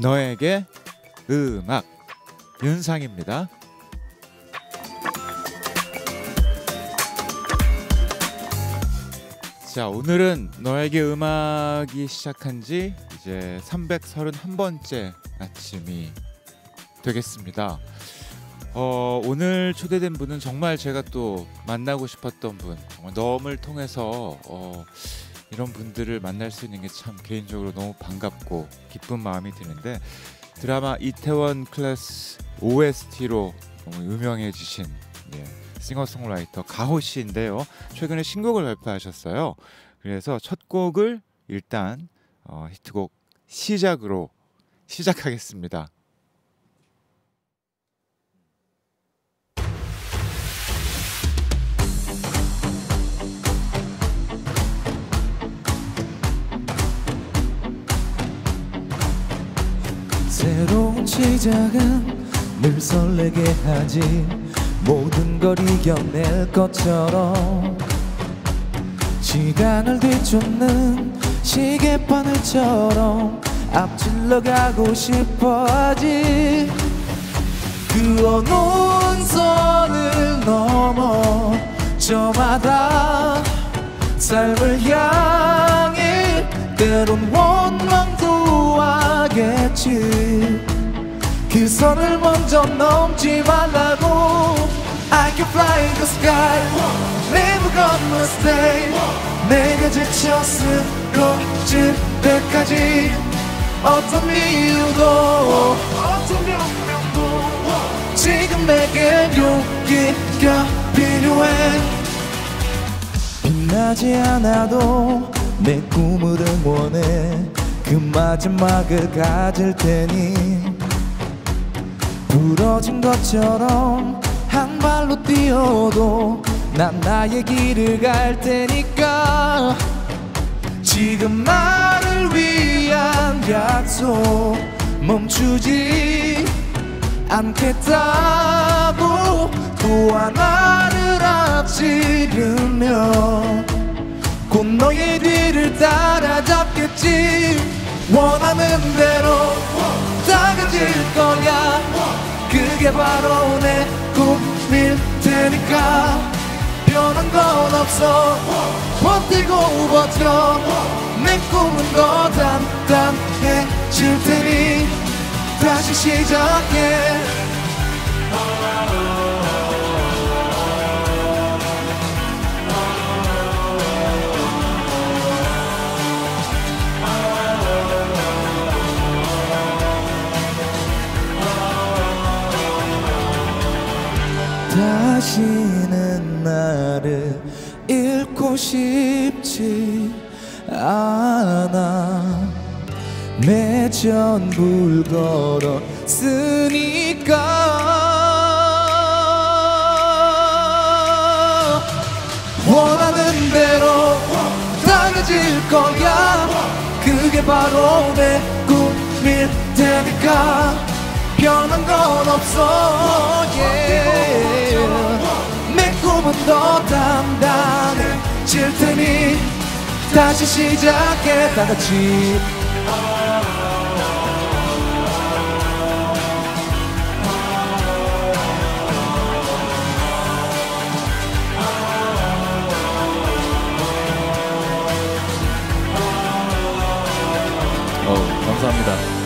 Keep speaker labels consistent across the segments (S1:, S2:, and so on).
S1: 너에게 음악 윤상입니다. 자, 오늘은 너에게 음악이 시작한 지 이제 331번째 아침이 되겠습니다. 오늘 초대된 분은 정말 제가 또 만나고 싶었던 분, 너음을 통해서 이런 분들을 만날 수 있는 게 참 개인적으로 너무 반갑고 기쁜 마음이 드는데, 드라마 이태원 클래스 OST로 유명해지신 싱어송라이터 가호 씨인데요. 최근에 신곡을 발표하셨어요. 그래서 첫 곡을 일단 히트곡 시작으로 시작하겠습니다.
S2: 새로운 시작은 늘 설레게 하지. 모든 걸 이겨낼 것처럼 시간을 뒤쫓는 시계바늘처럼 앞질러 가고 싶어하지. 그어놓은 선을 넘어 저마다 삶을 향해 때론 원망도 하겠지. 그 선을 먼저 넘지 말라고. I can fly in the sky, never gonna stay. 내가 지쳐 쓰러질 때까지 어떤 이유도 어떤 명령도 지금 내게 용기가 필요해. 빛나지 않아도 내 꿈을 응원해. 그 마지막을 가질 테니 부러진 것처럼 한 발로 뛰어도 난 나의 길을 갈 테니까. 지금 나를 위한 약속 멈추지 않겠다고. 또 하나를 앞지르며 곧 너의 뒤를 따라잡겠지. 원하는 대로 다가질 거야. 그게 바로 내 꿈일 테니까. 변한 건 없어. 버티고 버텨. 내 꿈은 더 단단해질 테니 다시 시작해. 다시는 나를 잃고 싶지 않아. 내 전부를 걸었으니까. 원하는 대로 다가질 거야. 그게 바로 내 꿈일 테니까. 변한 건 없어. 내 꿈은 더 단단해질 테니 다시 시작해. 다 같이. 감사합니다.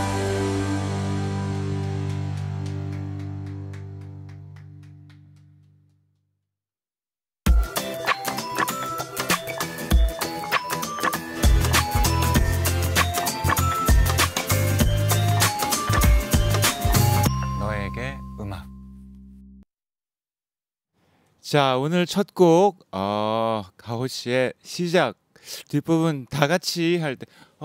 S1: 자, 오늘 첫 곡 가호 씨의 시작 뒷부분 다 같이 할 때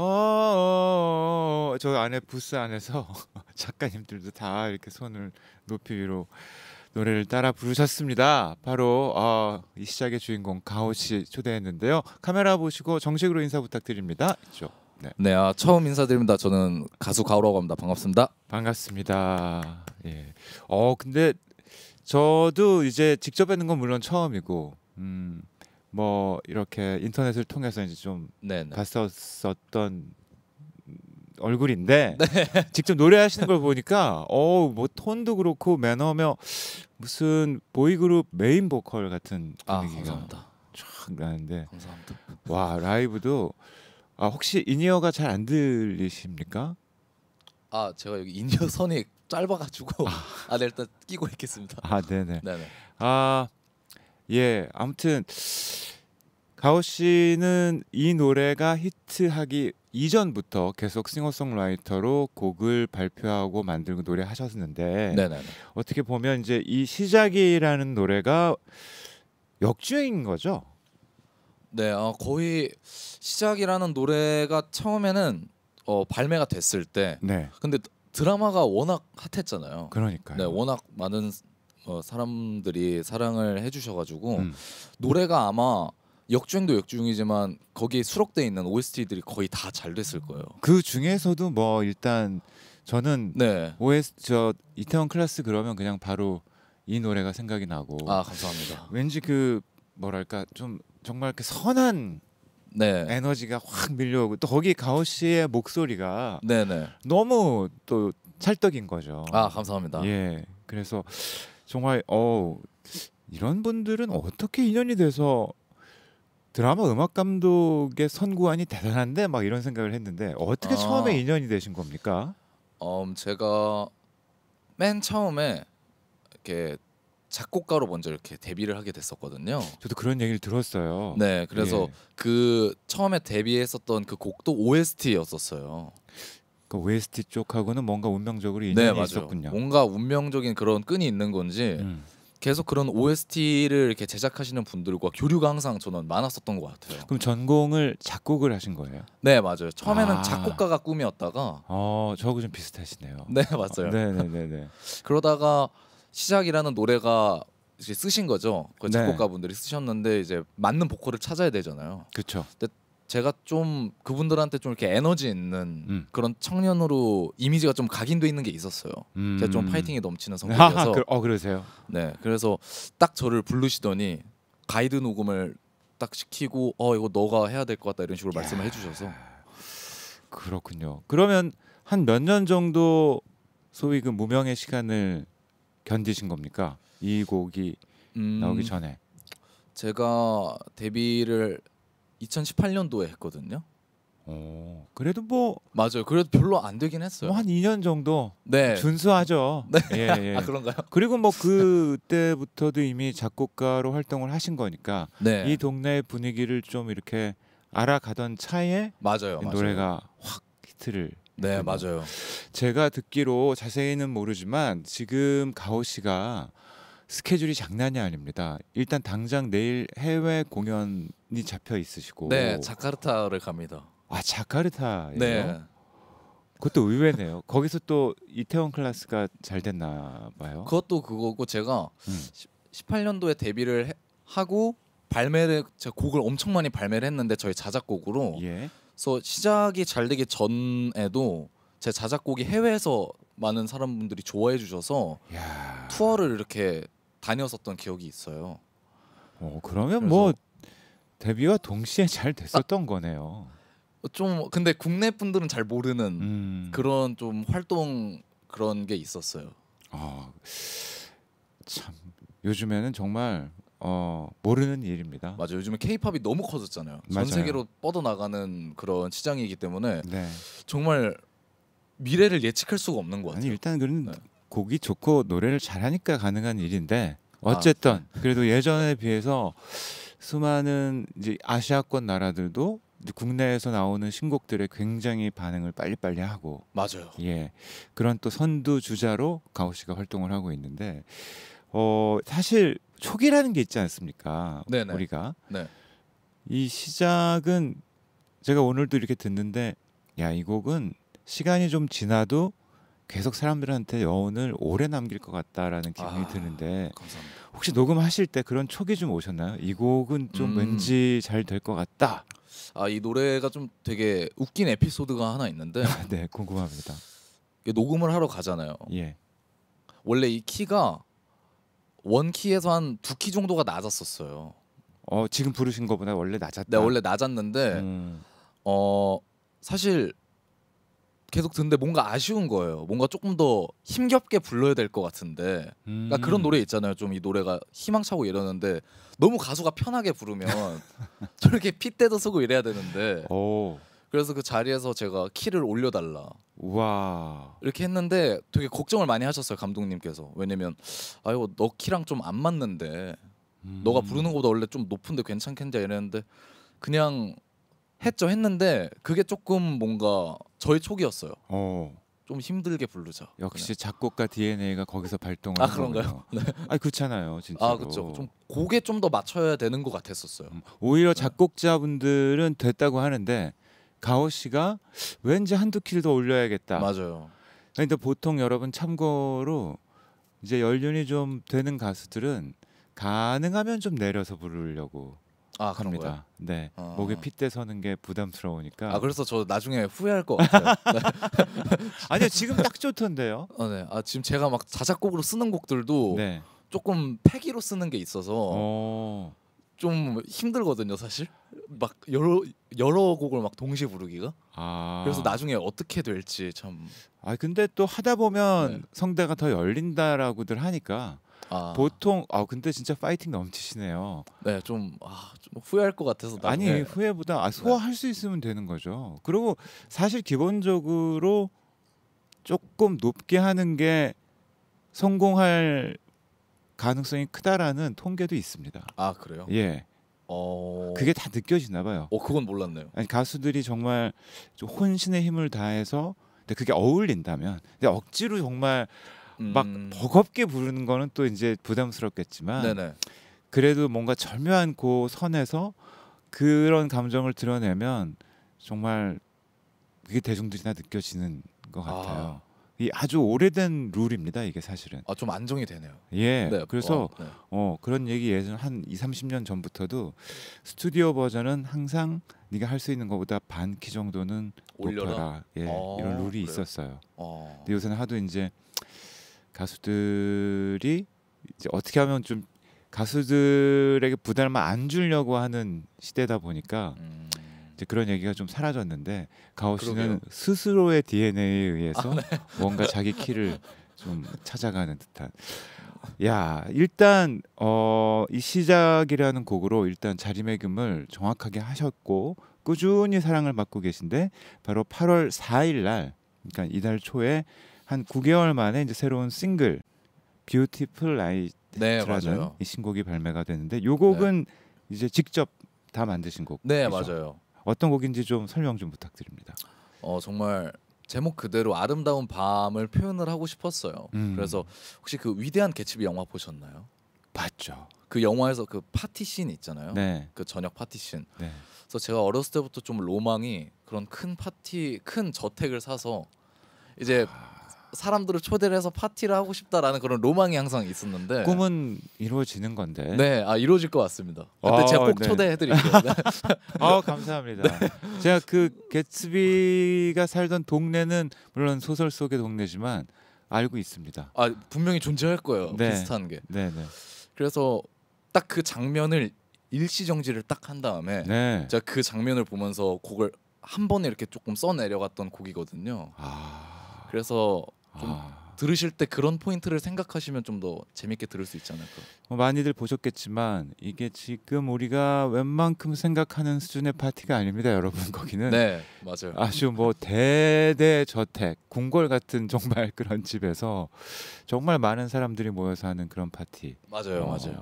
S1: 저 안에 부스 안에서 작가님들도 다 이렇게 손을 높이 위로 노래를 따라 부르셨습니다. 바로 이 시작의 주인공 가호 씨 초대했는데요. 카메라 보시고 정식으로 인사 부탁드립니다. 있죠?
S3: 네, 처음 인사드립니다. 저는 가수 가호라고 합니다. 반갑습니다.
S1: 반갑습니다. 예. 근데 저도 이제 직접 뵙는 건 물론 처음이고, 뭐 이렇게 인터넷을 통해서 이제 좀
S3: 네네.
S1: 봤었던 얼굴인데 직접 노래하시는 걸 보니까 뭐 톤도 그렇고 매너며 무슨 보이그룹 메인 보컬 같은 분위기가
S3: 감사합니다.
S1: 쫙 나는데
S3: 감사합니다.
S1: 와 라이브도 혹시 인이어가 잘 안 들리십니까?
S3: 제가 여기 인이어 선이 짧아가지고 네, 일단 끼고 있겠습니다.
S1: 네네.
S3: 네네.
S1: 예, 아무튼 가오 씨는 이 노래가 히트하기 이전부터 계속 싱어송라이터로 곡을 발표하고 만들고 노래하셨는데
S3: 네네.
S1: 어떻게 보면 이제 이 시작이라는 노래가 역주행인 거죠?
S3: 네, 거의 시작이라는 노래가 처음에는 발매가 됐을 때,
S1: 네,
S3: 근데 드라마가 워낙 핫했잖아요.
S1: 그러니까요.
S3: 네, 워낙 많은 사람들이 사랑을 해주셔가지고
S1: 음.
S3: 노래가 아마 역주행도 역주행이지만 거기에 수록돼 있는 OST들이 거의 다 잘 됐을 거예요.
S1: 그 중에서도 뭐 일단 저는
S3: 네.
S1: OS 저 이태원 클래스 그러면 그냥 바로 이 노래가 생각이 나고
S3: 감사합니다.
S1: 왠지 그 뭐랄까 좀 정말 이렇게 선한
S3: 네.
S1: 에너지가 확 밀려오고 또 거기 가오 씨의 목소리가
S3: 네네.
S1: 너무 또 찰떡인 거죠.
S3: 감사합니다.
S1: 예, 그래서 정말 이런 분들은 어떻게 인연이 돼서 드라마 음악 감독의 선구안이 대단한데 막 이런 생각을 했는데 어떻게 처음에 인연이 되신 겁니까?
S3: 제가 맨 처음에 이렇게 작곡가로 먼저 이렇게 데뷔를 하게 됐었거든요.
S1: 저도 그런 얘기를 들었어요.
S3: 네, 그래서
S1: 예.
S3: 그 처음에 데뷔했었던 그 곡도 OST였었어요.
S1: 그 OST 쪽하고는 뭔가 운명적으로 인연이
S3: 네, 맞아요.
S1: 있었군요.
S3: 뭔가 운명적인 그런 끈이 있는 건지 계속 그런 OST를 이렇게 제작하시는 분들과 교류가 항상 저는 많았었던 것 같아요.
S1: 그럼 전공을 작곡을 하신 거예요?
S3: 네, 맞아요. 처음에는 작곡가가 꿈이었다가
S1: 저하고 좀 비슷하시네요.
S3: 네, 맞아요.
S1: 네네네네.
S3: 그러다가 시작이라는 노래가 이제 쓰신 거죠. 그
S1: 네.
S3: 작곡가분들이 쓰셨는데 이제 맞는 보컬을 찾아야 되잖아요.
S1: 그렇죠.
S3: 제가 좀 그분들한테 좀 이렇게 에너지 있는 그런 청년으로 이미지가 좀 각인돼 있는 게 있었어요. 제가 좀 파이팅이 넘치는 성격이어서.
S1: 그러세요?
S3: 네, 그래서 딱 저를 부르시더니 가이드 녹음을 딱 시키고 이거 너가 해야 될 것 같다 이런 식으로 말씀을 해주셔서.
S1: 그렇군요. 그러면 한 몇 년 정도 소위 그 무명의 시간을 견디신 겁니까? 이 곡이 나오기 전에.
S3: 제가 데뷔를 2018년도에 했거든요.
S1: 그래도 뭐
S3: 맞아요. 그래도 별로 안 되긴 했어요.
S1: 한 2년 정도
S3: 네.
S1: 준수하죠.
S3: 네.
S1: 예.
S3: 그런가요?
S1: 그리고 뭐 그때부터도 이미 작곡가로 활동을 하신 거니까
S3: 네.
S1: 이 동네의 분위기를 좀 이렇게 알아가던 차에
S3: 맞아요.
S1: 이 노래가 확 히트를.
S3: 네,
S1: 했군요.
S3: 맞아요.
S1: 제가 듣기로 자세히는 모르지만 지금 가오 씨가 스케줄이 장난이 아닙니다. 일단 당장 내일 해외 공연이 잡혀 있으시고.
S3: 네, 자카르타를 갑니다.
S1: 자카르타예요.
S3: 네.
S1: 그것도 의외네요. 거기서 또 이태원 클래스가 잘 됐나 봐요.
S3: 그것도 그거고 제가 18년도에 데뷔를 하고 제가 곡을 엄청 많이 발매를 했는데 저희 자작곡으로.
S1: 예.
S3: 그래서 시작이 잘 되기 전에도 제 자작곡이 해외에서 많은 사람분들이 좋아해 주셔서
S1: 야.
S3: 투어를 이렇게 다녔었던 기억이 있어요.
S1: 그러면 뭐 데뷔와 동시에 잘 됐었던 거네요.
S3: 좀 근데 국내 분들은 잘 모르는 그런 좀 활동 그런 게 있었어요.
S1: 참 요즘에는 정말 모르는 일입니다.
S3: 맞아요. 요즘에 K-팝이 너무 커졌잖아요.
S1: 맞아요.
S3: 전 세계로 뻗어나가는 그런 시장이기 때문에
S1: 네.
S3: 정말 미래를 예측할 수가 없는 것 같아요.
S1: 아니 일단 그런
S3: 네.
S1: 곡이 좋고 노래를 잘하니까 가능한 일인데 어쨌든 그래도 예전에 비해서 수많은 이제 아시아권 나라들도 이제 국내에서 나오는 신곡들에 굉장히 반응을 빨리빨리 하고
S3: 맞아요.
S1: 예 그런 또 선두 주자로 가오 씨가 활동을 하고 있는데 사실 촉이라는 게 있지 않습니까?
S3: 네네.
S1: 우리가
S3: 네.
S1: 이 시작은 제가 오늘도 이렇게 듣는데 이 곡은 시간이 좀 지나도 계속 사람들한테 여운을 오래 남길 것 같다라는 기분이 드는데
S3: 감사합니다.
S1: 혹시 녹음하실 때 그런 촉이 좀 오셨나요? 이 곡은 좀 왠지 잘 될 것 같다.
S3: 이 노래가 좀 되게 웃긴 에피소드가 하나 있는데
S1: 네, 궁금합니다.
S3: 녹음을 하러 가잖아요.
S1: 예.
S3: 원래 이 키가 원 키에서 한 2키 정도가 낮았었어요.
S1: 지금 부르신 것보다 원래 낮았다.
S3: 네, 원래 낮았는데 사실 계속 듣는데 뭔가 아쉬운 거예요. 뭔가 조금 더 힘겹게 불러야 될 것 같은데. 그러니까 그런 노래 있잖아요. 좀 이 노래가 희망차고 이러는데 너무 가수가 편하게 부르면 저렇게 핏대도 쓰고 이래야 되는데.
S1: 오.
S3: 그래서 그 자리에서 제가 키를 올려달라
S1: 와.
S3: 이렇게 했는데 되게 걱정을 많이 하셨어요 감독님께서. 왜냐면 아유 너 키랑 좀 안 맞는데 너가 부르는 것보다 원래 좀 높은데 괜찮겠냐 이랬는데 그냥 했는데 그게 조금 뭔가 저의 촉이었어요. 좀 힘들게 부르자.
S1: 역시 작곡가 DNA가 거기서 발동을
S3: 아
S1: 한
S3: 그런가요?
S1: 거군요.
S3: 네.
S1: 아 그렇잖아요, 진짜.
S3: 아 그렇죠. 좀 곡에 좀 더 맞춰야 되는 것 같았었어요.
S1: 오히려 작곡자분들은 됐다고 하는데 가오 씨가 왠지 한두 키를 더 올려야겠다.
S3: 맞아요.
S1: 근데 보통 여러분 참고로 이제 연륜이 좀 되는 가수들은 가능하면 좀 내려서 부르려고
S3: 아 그런 거요?
S1: 합니다. 네, 목에 핏대 서는 게 부담스러우니까.
S3: 아 그래서 저 나중에 후회할 것 같아요. 네.
S1: 아니요, 지금 딱 좋던데요.
S3: 네. 아 지금 제가 막 자작곡으로 쓰는 곡들도
S1: 네.
S3: 조금 패기로 쓰는 게 있어서 좀 힘들거든요, 사실. 막 여러 곡을 막 동시에 부르기가. 그래서 나중에 어떻게 될지 참.
S1: 아 근데 또 하다 보면
S3: 네.
S1: 성대가 더 열린다라고들 하니까 보통 근데 진짜 파이팅 넘치시네요.
S3: 네, 좀 후회할 것 같아서 나중에.
S1: 아니 후회보다 소화할 수 있으면 되는 거죠. 그리고 사실 기본적으로 조금 높게 하는 게 성공할 가능성이 크다라는 통계도 있습니다.
S3: 아 그래요?
S1: 예. 그게 다 느껴지나 봐요.
S3: 그건 몰랐네요.
S1: 아니 가수들이 정말 좀 혼신의 힘을 다해서 근데 그게 어울린다면 근데 억지로 정말 막 버겁게 부르는 거는 또 이제 부담스럽겠지만
S3: 네네.
S1: 그래도 뭔가 절묘한 그 선에서 그런 감정을 드러내면 정말 그게 대중들이나 느껴지는 것 같아요. 이 아주 오래된 룰입니다. 이게 사실은.
S3: 좀 안정이 되네요.
S1: 예.
S3: 네.
S1: 그래서
S3: 네.
S1: 그런 얘기 예전 한 2, 30년 전부터도 스튜디오 버전은 항상 네가 할 수 있는 것보다 반 키 정도는
S3: 올려라?
S1: 높여라. 예. 이런 룰이
S3: 그래요?
S1: 있었어요.
S3: 어.
S1: 근데 요새는 하도 이제 가수들이 이제 어떻게 하면 좀 가수들에게 부담을 안 주려고 하는 시대다 보니까 이제 그런 얘기가 좀 사라졌는데 가오 씨는
S3: 그러게요.
S1: 스스로의 DNA에 의해서 뭔가 자기 키를 좀 찾아가는 듯한. 야 일단 이 시작이라는 곡으로 일단 자리매김을 정확하게 하셨고 꾸준히 사랑을 받고 계신데 바로 8월 4일 날 그러니까 이달 초에 한 9개월 만에 이제 새로운 싱글 Beautiful
S3: 네,
S1: Light라는
S3: 맞아요.
S1: 이 신곡이 발매가 됐는데 이 곡은 이제 직접 다 만드신 곡.
S3: 네, 맞아요.
S1: 어떤 곡인지 좀 설명 좀 부탁드립니다.
S3: 정말 제목 그대로 아름다운 밤을 표현을 하고 싶었어요. 그래서 혹시 그 위대한 개츠비 영화 보셨나요?
S1: 봤죠.
S3: 그 영화에서 그 파티 씬 있잖아요.
S1: 네.
S3: 그 저녁 파티 씬.
S1: 네.
S3: 그래서 제가 어렸을 때부터 좀 로망이 그런 큰 파티, 큰 저택을 사서 이제 사람들을 초대를 해서 파티를 하고 싶다라는 그런 로망이 항상 있었는데
S1: 꿈은 이루어지는 건데.
S3: 네, 이루어질 것 같습니다. 그때 제가 꼭
S1: 네.
S3: 초대해드릴게요. 네.
S1: 감사합니다. 제가 그 개츠비가 살던 동네는 물론 소설 속의 동네지만 알고 있습니다.
S3: 분명히 존재할 거예요.
S1: 네.
S3: 비슷한 게.
S1: 네, 네.
S3: 그래서 딱 그 장면을 일시정지를 딱 한 다음에
S1: 네.
S3: 제가 그 장면을 보면서 곡을 한 번에 이렇게 조금 써 내려갔던 곡이거든요. 그래서 좀 들으실 때 그런 포인트를 생각하시면 좀 더 재밌게 들을 수 있지 않을까.
S1: 많이들 보셨겠지만 이게 지금 우리가 웬만큼 생각하는 수준의 파티가 아닙니다, 여러분. 거기는
S3: 네, 맞아요.
S1: 아주 뭐 대대저택, 궁궐 같은 정말 그런 집에서 정말 많은 사람들이 모여서 하는 그런 파티.
S3: 맞아요, 맞아요.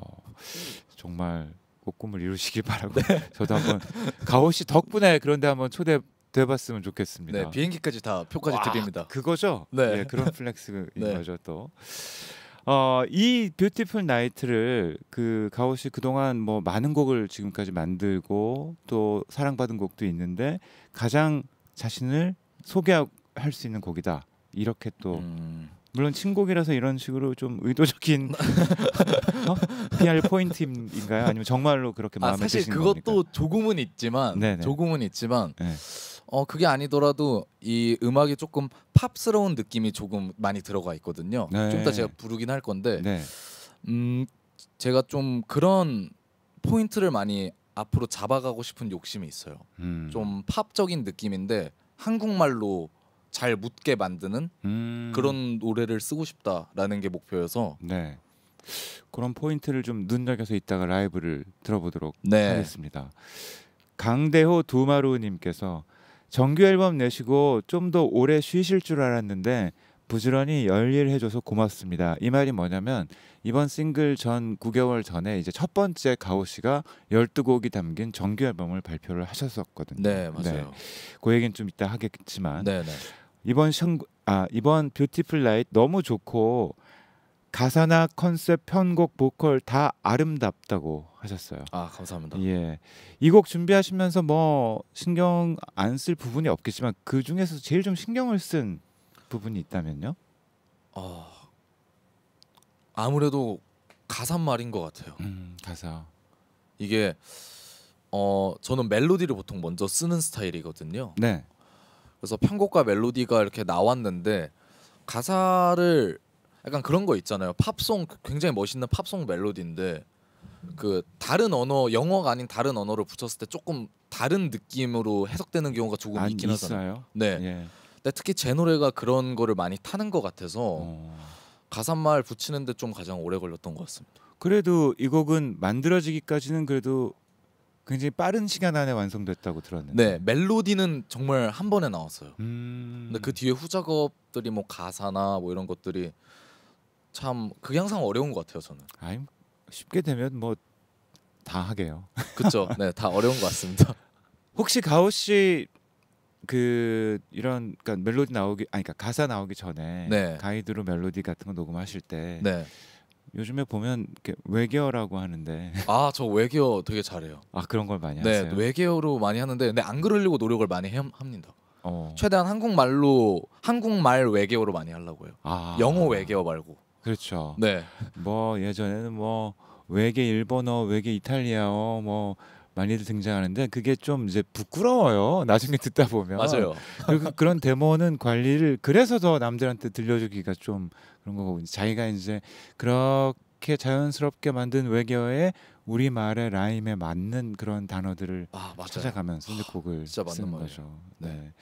S1: 정말 꼭 꿈을 이루시길 바라고 저도 한번 가오 씨 덕분에 그런데 한번 초대돼봤으면 좋겠습니다.
S3: 네, 비행기까지 다 표까지 드립니다.
S1: 그거죠?
S3: 네.
S1: 예, 그런 플렉스인
S3: 네.
S1: 거죠 또. 이 뷰티풀 나이트를 그 가오 씨 그동안 뭐 많은 곡을 지금까지 만들고 또 사랑받은 곡도 있는데 가장 자신을 소개할 수 있는 곡이다. 이렇게 또 물론 친곡이라서 이런 식으로 좀 의도적인 PR 포인트인가요? 아니면 정말로 그렇게 마음에
S3: 사실
S1: 드시는
S3: 그것도
S1: 겁니까?
S3: 조금은 있지만
S1: 네네.
S3: 네.
S1: 네.
S3: 그게 아니더라도 이 음악이 조금 팝스러운 느낌이 조금 많이 들어가 있거든요.
S1: 네.
S3: 좀 이따 제가 부르긴 할 건데
S1: 네.
S3: 제가 좀 그런 포인트를 많이 앞으로 잡아가고 싶은 욕심이 있어요. 좀 팝적인 느낌인데 한국말로 잘 묻게 만드는 그런 노래를 쓰고 싶다라는 게 목표여서
S1: 네. 그런 포인트를 좀 눈여겨서 이따가 라이브를 들어보도록
S3: 네.
S1: 하겠습니다. 강대호 두마루님께서 정규 앨범 내시고 좀 더 오래 쉬실 줄 알았는데 부지런히 열일해줘서 고맙습니다. 이 말이 뭐냐면 이번 싱글 전 9개월 전에 이제 첫 번째 가오 씨가 12곡이 담긴 정규 앨범을 발표를 하셨었거든요.
S3: 네, 맞아요.
S1: 그 얘기는 좀 이따 하겠지만
S3: 네, 네.
S1: 이번 뷰티풀 나잇 너무 좋고 가사나 컨셉, 편곡, 보컬 다 아름답다고 하셨어요.
S3: 아, 감사합니다.
S1: 예, 이 곡 준비하시면서 뭐 신경 안 쓸 부분이 없겠지만 그 중에서 제일 좀 신경을 쓴 부분이 있다면요?
S3: 아무래도 가사말인 것 같아요.
S1: 가사.
S3: 이게 저는 멜로디를 보통 먼저 쓰는 스타일이거든요.
S1: 네.
S3: 그래서 편곡과 멜로디가 이렇게 나왔는데 가사를 약간 그런 거 있잖아요. 팝송 굉장히 멋있는 팝송 멜로디인데 그 다른 언어 영어가 아닌 다른 언어를 붙였을 때 조금 다른 느낌으로 해석되는 경우가 조금 있긴 하잖아요.
S1: 있어요.
S3: 네.
S1: 예.
S3: 근데 특히 제 노래가 그런 거를 많이 타는 것 같아서
S1: 어.
S3: 가사말 붙이는데 좀 가장 오래 걸렸던 것 같습니다.
S1: 그래도 이 곡은 만들어지기까지는 그래도 굉장히 빠른 시간 안에 완성됐다고 들었는데.
S3: 네, 멜로디는 정말 한 번에 나왔어요.
S1: 근데
S3: 근데 그 뒤에 후작업들이 뭐 가사나 뭐 이런 것들이 참 그게 항상 어려운 것 같아요. 저는.
S1: 아니 쉽게 되면 뭐 다 하게요.
S3: 그렇죠. 네, 다 어려운 것 같습니다.
S1: 혹시 가오 씨 그 이런 그러니까 멜로디 나오기 아니 그러니까 가사 나오기 전에
S3: 네.
S1: 가이드로 멜로디 같은 거 녹음하실 때
S3: 네.
S1: 요즘에 보면 이렇게 외계어라고 하는데
S3: 아, 저 외계어 되게 잘해요.
S1: 아 그런 걸 많이
S3: 네,
S1: 하세요?
S3: 외계어로 많이 하는데 근데 안 그러려고 노력을 많이 합니다.
S1: 어.
S3: 최대한 한국말 외계어로 많이 하려고 해요.
S1: 아.
S3: 영어 외계어 말고.
S1: 그렇죠.
S3: 네.
S1: 뭐 예전에는 뭐 외계 일본어, 외계 이탈리아어 뭐 많이들 등장하는데 그게 좀 이제 부끄러워요. 나중에 듣다 보면.
S3: 맞아요.
S1: 그리고 그런 데모는 관리를 그래서 더 남들한테 들려주기가 좀 그런 거고 자기가 이제 그렇게 자연스럽게 만든 외계어에 우리 말의 라임에 맞는 그런 단어들을
S3: 아, 맞아요.
S1: 찾아가면서 이제 곡을
S3: 진짜 맞는
S1: 쓰는
S3: 말이에요.
S1: 거죠.
S3: 네.
S1: 네.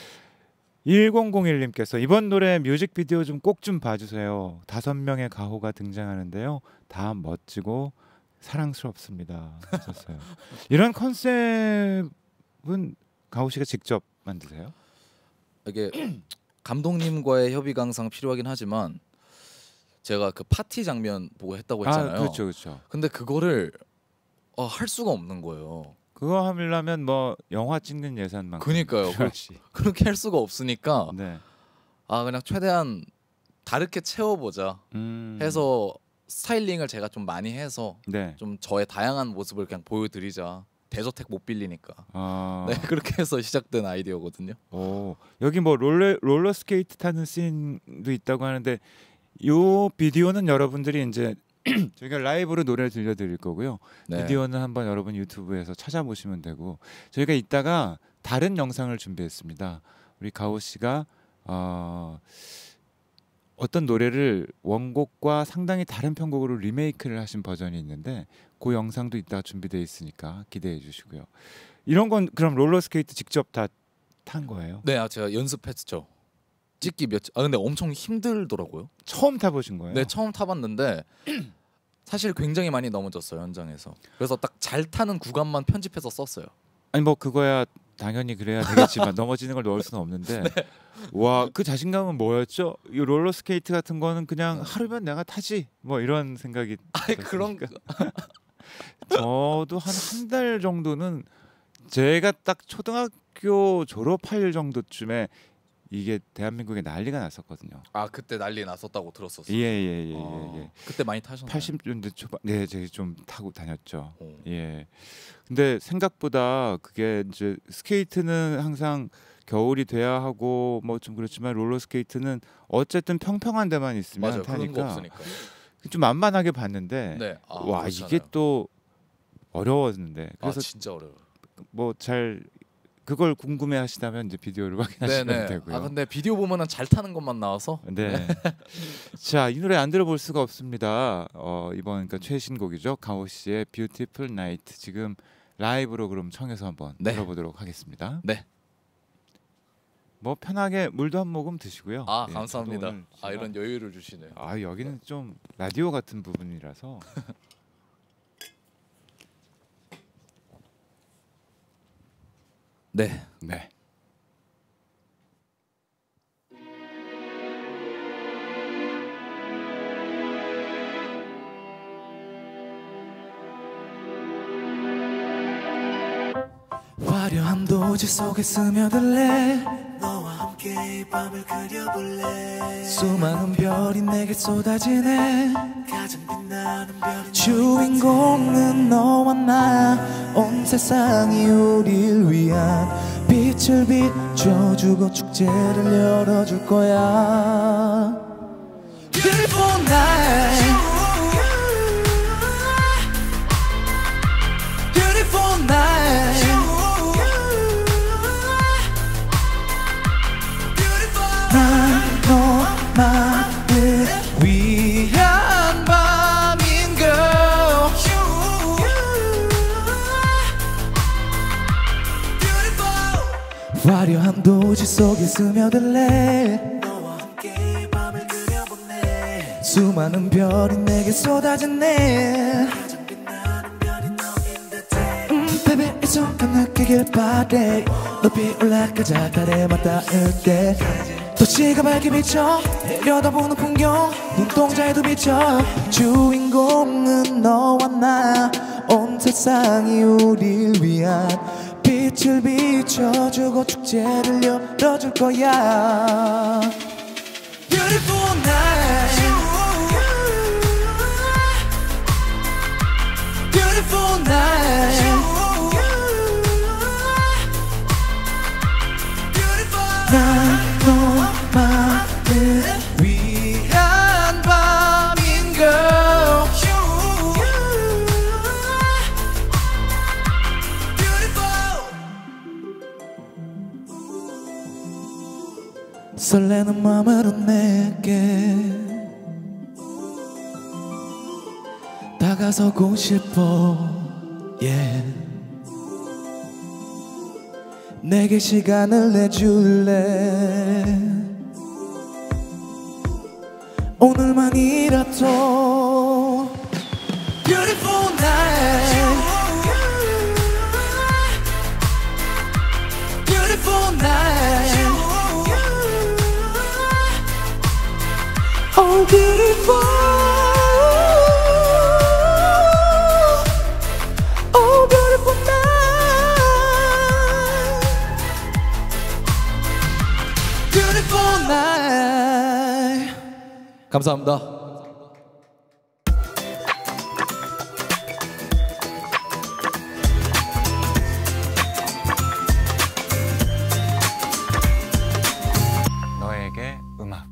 S1: 1001님께서 이번 노래 뮤직비디오 좀 꼭 좀 봐주세요. 5명의 가호가 등장하는데요. 다 멋지고 사랑스럽습니다. 하셨어요. 이런 컨셉은 가호 씨가 직접 만드세요?
S3: 이게 감독님과의 협의가 항상 필요하긴 하지만 제가 그 파티 장면 보고 했다고 했잖아요.
S1: 아, 그렇죠, 그렇죠.
S3: 근데 그거를 할 수가 없는 거예요.
S1: 그거 하려면 뭐 영화 찍는 예산만큼.
S3: 그니까요.
S1: 필요하지.
S3: 그렇게 할 수가 없으니까
S1: 네.
S3: 그냥 최대한 다르게 채워보자 해서 스타일링을 제가 좀 많이 해서
S1: 네.
S3: 좀 저의 다양한 모습을 그냥 보여드리자. 대저택 못 빌리니까.
S1: 아.
S3: 네, 그렇게 해서 시작된 아이디어거든요.
S1: 오, 여기 뭐 롤러 스케이트 타는 씬도 있다고 하는데 요 비디오는 여러분들이 이제 저희가 라이브로 노래를 들려드릴 거고요.
S3: 네.
S1: 비디오는 한번 여러분 유튜브에서 찾아보시면 되고 저희가 이따가 다른 영상을 준비했습니다. 우리 가오 씨가 어떤 노래를 원곡과 상당히 다른 편곡으로 리메이크를 하신 버전이 있는데 그 영상도 이따가 준비되어 있으니까 기대해 주시고요. 이런 건 그럼 롤러스케이트 직접 다 탄 거예요?
S3: 네, 제가 연습했죠. 찍기 근데 엄청 힘들더라고요.
S1: 처음 타보신 거예요?
S3: 네, 처음 타봤는데 사실 굉장히 많이 넘어졌어요 현장에서. 그래서 딱 잘 타는 구간만 편집해서 썼어요.
S1: 아니 뭐 그거야 당연히 그래야 되겠지만 넘어지는 걸 넣을 수는 없는데 와 그 자신감은 뭐였죠? 이 롤러스케이트 같은 거는 그냥 하루면 내가 타지 뭐 이런 생각이
S3: 아니 그런
S1: 저도 한 달 정도는 제가 딱 초등학교 졸업할 정도쯤에 이게 대한민국에 난리가 났었거든요.
S3: 그때 난리 났었다고 들었었어요.
S1: 예.
S3: 그때 많이 타셨나요?
S1: 80년대 초반 네, 제가 좀 타고 다녔죠.
S3: 오.
S1: 예. 근데 생각보다 그게 이제 스케이트는 항상 겨울이 돼야 하고 뭐 좀 그렇지만 롤러 스케이트는 어쨌든 평평한 데만 있으면
S3: 맞아요. 그런 거
S1: 타니까
S3: 없으니까.
S1: 좀 만만하게 봤는데
S3: 네.
S1: 와
S3: 그렇잖아요.
S1: 이게 또 어려웠는데 그래서
S3: 진짜 어려워요.
S1: 뭐 잘 그걸 궁금해하시다면 이제 비디오를 확인하시면
S3: 네네.
S1: 되고요.
S3: 근데 비디오 보면은 잘 타는 것만 나와서.
S1: 네. 자, 이 노래 안 들어볼 수가 없습니다. 이번 그러니까 최신곡이죠. 가오 씨의 Beautiful Night. 지금 라이브로 그럼 청해서 한번
S3: 네.
S1: 들어보도록 하겠습니다.
S3: 네.
S1: 뭐 편하게 물도 한 모금 드시고요.
S3: 아
S1: 예,
S3: 감사합니다.
S1: 저도 오늘
S3: 아
S1: 제가-
S3: 이런 여유를 주시네요.
S1: 아 여기는 좀 라디오 같은 부분이라서
S3: 네.
S1: 네.
S2: 화려한 도지 속에 스며들래 너와 함께 이 밤을 그려볼래 수많은 별이 내게 쏟아지네 가장 빛나는 별이 주인공은 너와 나 온 세상이 우릴 위한 빛을 비춰주고 축제를 열어줄 거야 Beautiful night Beautiful night 난 너만을 위한 밤인 girl 화려한 도시 속에 스며들래 너와 함께 이 밤을 그려보네 수많은 별이 내게 쏟아지네 가장 빛나는 별이 너인 듯해 baby 이 순간 느끼길 바래 높이 올라가자 달에 맞닿을 때 도시가 밝게 비쳐 내려다보는 풍경 눈동자에도 비쳐 주인공은 너와 나 온 세상이 우릴 위한 빛을 비춰주고 축제를 열어줄 거야 Beautiful night Beautiful night 난 너만을 위한 밤인 girl 설레는 마음으로 내게 다가서고 싶어 yeah. 내게 시간을 내줄래 오늘만이라도 Beautiful night Beautiful night Oh beautiful Oh beautiful night Beautiful night
S3: 감사합니다.
S1: 너에게 음악.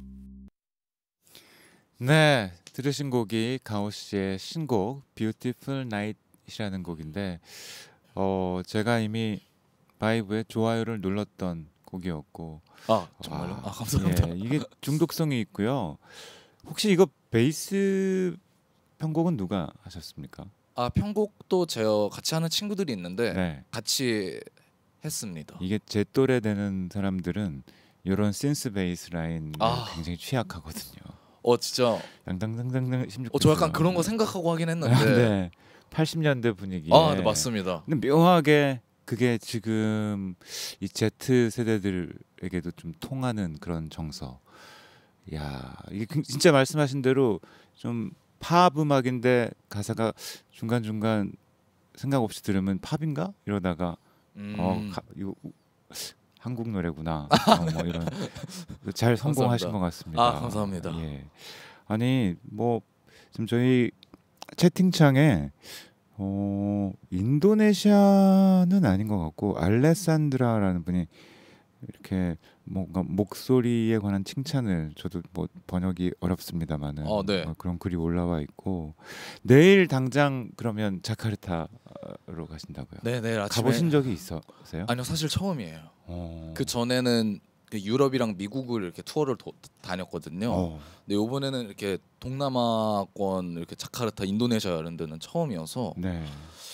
S1: 네, 들으신 곡이 가오 씨의 신곡 Beautiful Night이라는 곡인데, 제가 이미 바이브에 좋아요를 눌렀던 곡이었고,
S3: 아 정말요? 아 감사합니다.
S1: 예, 이게 중독성이 있고요. 혹시 이거 베이스 편곡은 누가 하셨습니까?
S3: 아 편곡도 제가 같이 하는 친구들이 있는데
S1: 네,
S3: 같이 했습니다.
S1: 이게 제 또래 되는 사람들은 이런 신스 베이스 라인에
S3: 아.
S1: 굉장히 취약하거든요.
S3: 진짜.
S1: 당당당당당 16.
S3: 저 약간 그런 거 생각하고 하긴 했는데.
S1: 네, 80년대 분위기에.
S3: 네, 맞습니다.
S1: 근데 묘하게 그게 지금 이 Z 세대들에게도 좀 통하는 그런 정서. 야, 이게 진짜 말씀하신 대로 좀 팝 음악인데 가사가 중간 중간 생각 없이 들으면 팝인가 이러다가 이거 한국 노래구나. 뭐 이런 잘 성공하신 것 같습니다.
S3: 아 감사합니다.
S1: 예. 아니 뭐 지금 저희 채팅창에 인도네시아는 아닌 것 같고 알레산드라라는 분이 이렇게 뭔가 목소리에 관한 칭찬을 저도 뭐 번역이 어렵습니다만은
S3: 네.
S1: 그런 글이 올라와 있고 내일 당장 그러면 자카르타로 가신다고요?
S3: 네, 내일 아침에
S1: 가보신 적이 있으세요?
S3: 아니요 사실 처음이에요.
S1: 어.
S3: 그 전에는 유럽이랑 미국을 이렇게 투어를 다녔거든요. 근데 이번에는 이렇게 동남아권 이렇게 자카르타, 인도네시아 이런 데는 처음이어서
S1: 네.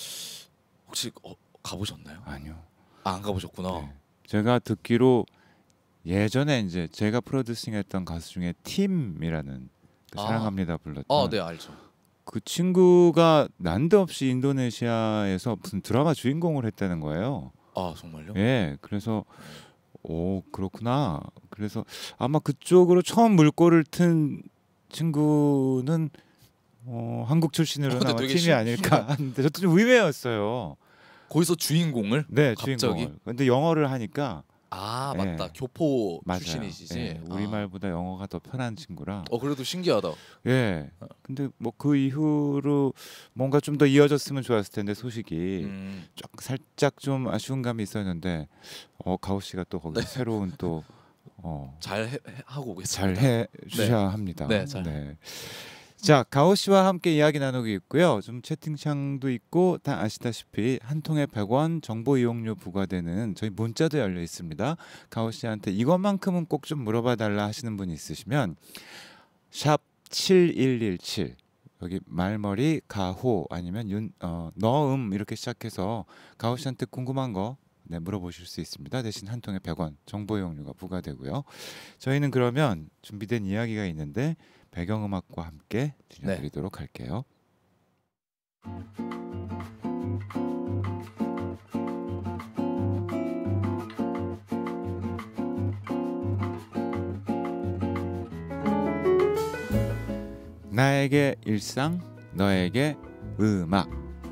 S3: 혹시 가보셨나요?
S1: 아니요.
S3: 안 가보셨구나.
S1: 네. 제가 듣기로 예전에 이제 제가 프로듀싱했던 가수 중에 팀이라는 그
S3: 아.
S1: 사랑합니다 불렀던
S3: 네 알죠.
S1: 그 친구가 난데없이 인도네시아에서 무슨 드라마 주인공을 했다는 거예요.
S3: 아 정말요?
S1: 예, 그래서 오 그렇구나. 그래서 아마 그쪽으로 처음 물꼬를 튼 친구는 한국 출신으로는
S3: 근데
S1: 아마
S3: 되게
S1: 팀이 아닐까 하는데 저도 좀 의외였어요.
S3: 거기서 주인공을?
S1: 네,
S3: 갑자기?
S1: 주인공을. 근데 영어를 하니까
S3: 아
S1: 예.
S3: 맞다. 교포
S1: 맞아요.
S3: 출신이시지.
S1: 예, 우리말보다 영어가 더 편한 친구라.
S3: 그래도 신기하다.
S1: 예. 근데 뭐 그 이후로 뭔가 좀 더 이어졌으면 좋았을 텐데 소식이 좀 살짝 좀 아쉬운 감이 있었는데 가오 씨가 또 거기 새로운 또
S3: 잘 하고
S1: 잘
S3: 계십니다.
S1: 해 주셔야 합니다.
S3: 네, 잘.
S1: 자, 가오 씨와 함께 이야기 나누고 있고요. 좀 채팅창도 있고 다 아시다시피 한 통에 100원 정보 이용료 부과되는 저희 문자도 열려 있습니다. 가오 씨한테 이것만큼은 꼭 좀 물어봐 달라 하시는 분이 있으시면 샵 7117 여기 말머리 가호 아니면 너음 이렇게 시작해서 가오 씨한테 궁금한 거 물어보실 수 있습니다. 대신 한 통에 100원 정보 이용료가 부과되고요. 저희는 그러면 준비된 이야기가 있는데 배경음악과 함께 들려드리도록 할게요. 나에게 일상, 너에게 음악.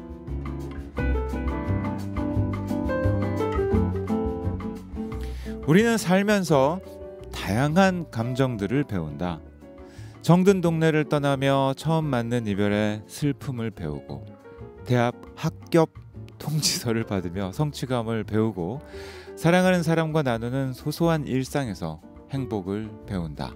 S1: 우리는 살면서 다양한 감정들을 배운다. 정든 동네를 떠나며 처음 맞는 이별의 슬픔을 배우고 대합 합격 통지서를 받으며 성취감을 배우고 사랑하는 사람과 나누는 소소한 일상에서 행복을 배운다.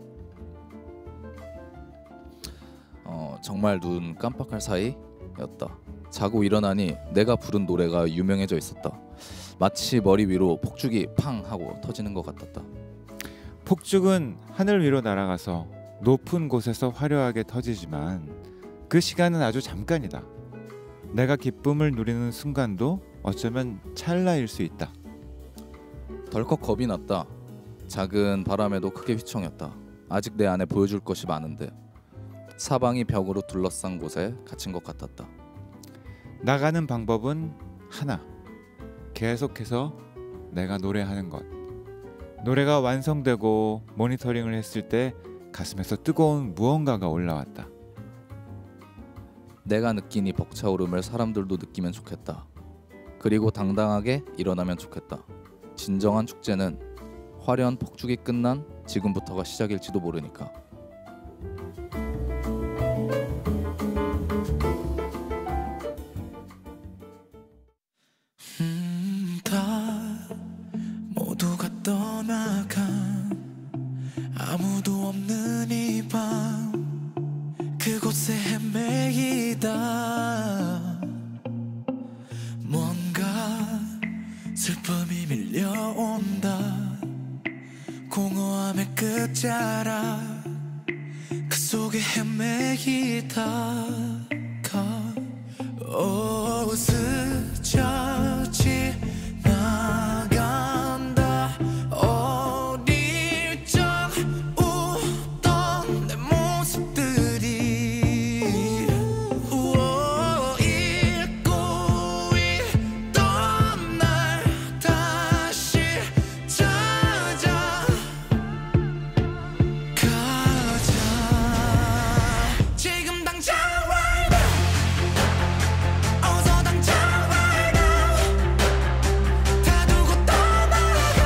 S3: 정말 눈 깜빡할 사이였다. 자고 일어나니 내가 부른 노래가 유명해져 있었다. 마치 머리 위로 폭죽이 팡 하고 터지는 것 같았다.
S1: 폭죽은 하늘 위로 날아가서 높은 곳에서 화려하게 터지지만 그 시간은 아주 잠깐이다. 내가 기쁨을 누리는 순간도 어쩌면 찰나일 수 있다.
S3: 덜컥 겁이 났다. 작은 바람에도 크게 휘청였다. 아직 내 안에 보여줄 것이 많은데 사방이 벽으로 둘러싼 곳에 갇힌 것 같았다.
S1: 나가는 방법은 하나. 계속해서 내가 노래하는 것. 노래가 완성되고 모니터링을 했을 때 가슴에서 뜨거운 무언가가 올라왔다.
S3: 내가 느낀 이 벅차오름을 사람들도 느끼면 좋겠다. 그리고 당당하게 일어나면 좋겠다. 진정한 축제는 화려한 폭죽이 끝난 지금부터가 시작일지도 모르니까.
S2: 다 모두가 떠나간 아무도 없는 이 밤 그곳에 헤매이다. 뭔가 슬픔이 밀려온다. 공허함의 끝자락 그 속에 헤매이다가 스쳐 지나간다. 어릴 적 웃던 내 모습들이 잊고 있던 날 다시 찾아가자. 지금 당장 right now. 어서 당장 right now. 다 두고 떠나가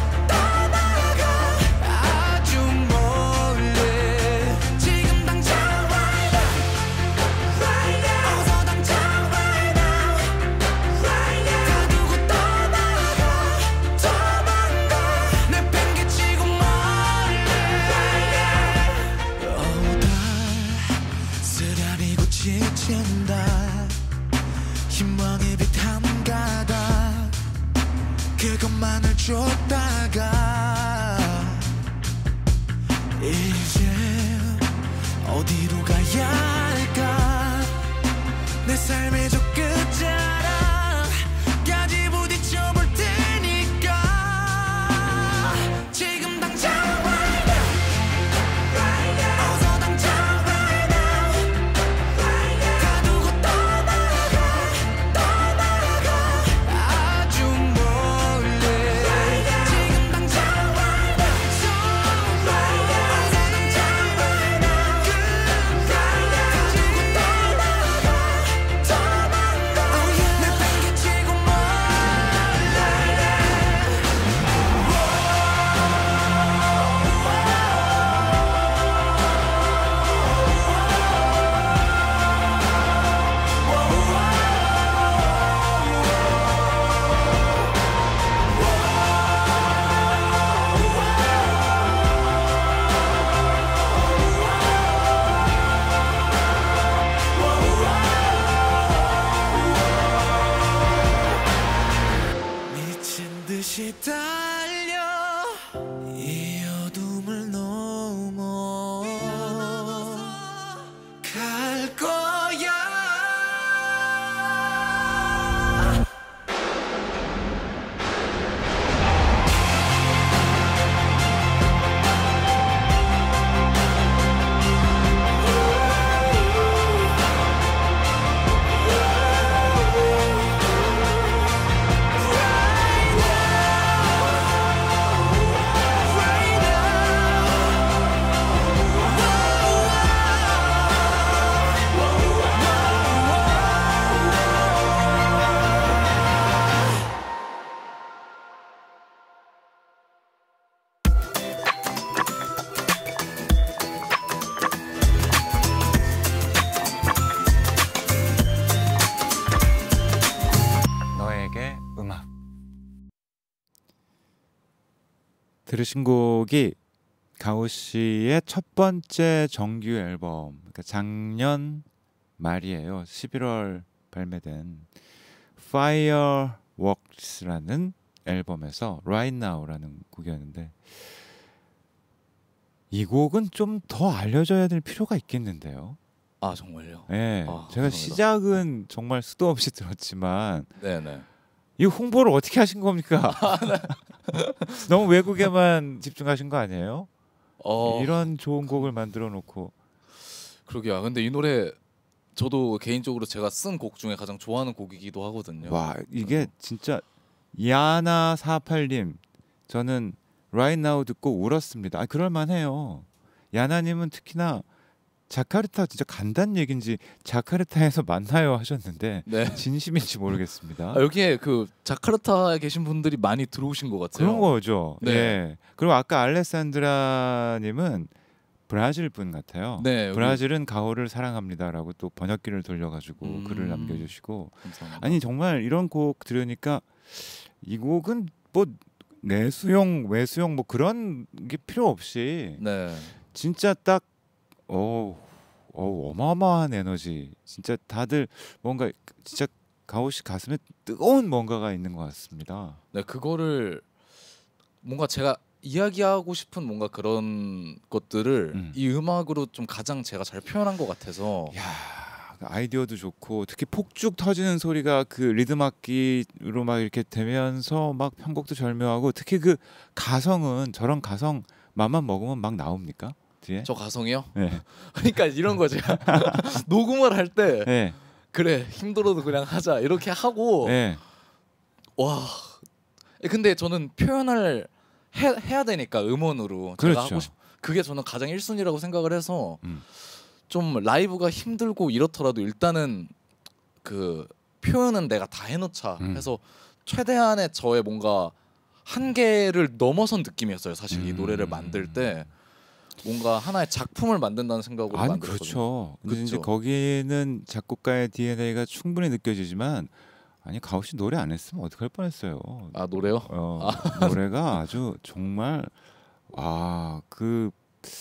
S2: 아주 멀리. 지금 당장 right now. 어서 당장 right now. 다 두고 떠나가 도망가. 내팽개치고 멀리. 다 쓰라리고 지친다. 희망의 빛 한 가닥 그것만을 쫓다가 이제 어디로 가야 할까. 내 삶의 저 끝자락까지 부딪혀 볼 테니까.
S1: 들으신 곡이 가오 씨의 첫 번째 정규 앨범, 그러니까 작년 말이에요. 11월 발매된 Fireworks라는 앨범에서 Right Now라는 곡이었는데 이 곡은 좀 더 알려져야 될 필요가 있겠는데요.
S3: 아 정말요?
S1: 네,
S3: 아,
S1: 제가
S3: 감사합니다.
S1: 시작은 정말 수도 없이 들었지만
S3: 네네.
S1: 이 홍보를 어떻게 하신 겁니까? 너무 외국에만 집중하신 거 아니에요? 이런 좋은 곡을 만들어 놓고.
S3: 그러게요. 근데 이 노래 저도 개인적으로 제가 쓴 곡 중에 가장 좋아하는 곡이기도 하거든요.
S1: 와, 이게 진짜 야나 48님, 저는 Right Now 듣고 울었습니다. 그럴 만해요. 야나님은 특히나 자카르타 진짜 간단 얘긴지 자카르타에서 만나요 하셨는데
S3: 네.
S1: 진심인지 모르겠습니다.
S3: 여기에 그 자카르타에 계신 분들이 많이 들어오신 것 같아요.
S1: 그런 거죠.
S3: 네.
S1: 예. 그리고 아까 알레산드라님은 브라질 분 같아요.
S3: 네, 여기-
S1: 브라질은 가오를 사랑합니다라고 또 번역기를 돌려가지고 글을
S3: 음.
S1: 남겨주시고.
S3: 감사합니다.
S1: 아니 정말 이런 곡 들으니까 이 곡은 뭐 내수용 외수용 뭐 그런 게 필요 없이
S3: 네.
S1: 진짜 딱 어마어마한 에너지. 진짜 다들 뭔가 진짜 가오 씨 가슴에 뜨거운 뭔가가 있는 것 같습니다.
S3: 네, 그거를 뭔가 제가 이야기하고 싶은 뭔가 그런 것들을 이 음악으로 좀 가장 제가 잘 표현한 것 같아서.
S1: 야, 아이디어도 좋고 특히 폭죽 터지는 소리가 그 리듬 악기로 막 이렇게 되면서 막 편곡도 절묘하고 특히 그 가성은 저런 가성 맘만 먹으면 막 나옵니까? 뒤에?
S3: 저 가성이요?
S1: 네.
S3: 그러니까 이런 거죠. 녹음을 할 때
S1: 네.
S3: 그래 힘들어도 그냥 하자 이렇게 하고
S1: 네.
S3: 와. 근데 저는 표현을 해야 되니까 음원으로 제가
S1: 그렇죠.
S3: 하고 그게 저는 가장 1순위라고 생각을 해서
S1: 음.
S3: 좀 라이브가 힘들고 이렇더라도 일단은 그 표현은 내가 다 해놓자 해서 최대한의 저의 뭔가 한계를 넘어선 느낌이었어요. 사실 이 노래를 만들 때 뭔가 하나의 작품을 만든다는 생각으로
S1: 아니
S3: 만들었거든요.
S1: 그렇죠. 근데 이제
S3: 그렇죠.
S1: 거기는 작곡가의 DNA가 충분히 느껴지지만 아니 가오 씨 노래 안 했으면 어떡할 뻔했어요.
S3: 아 노래요?
S1: 노래가 아주 정말 그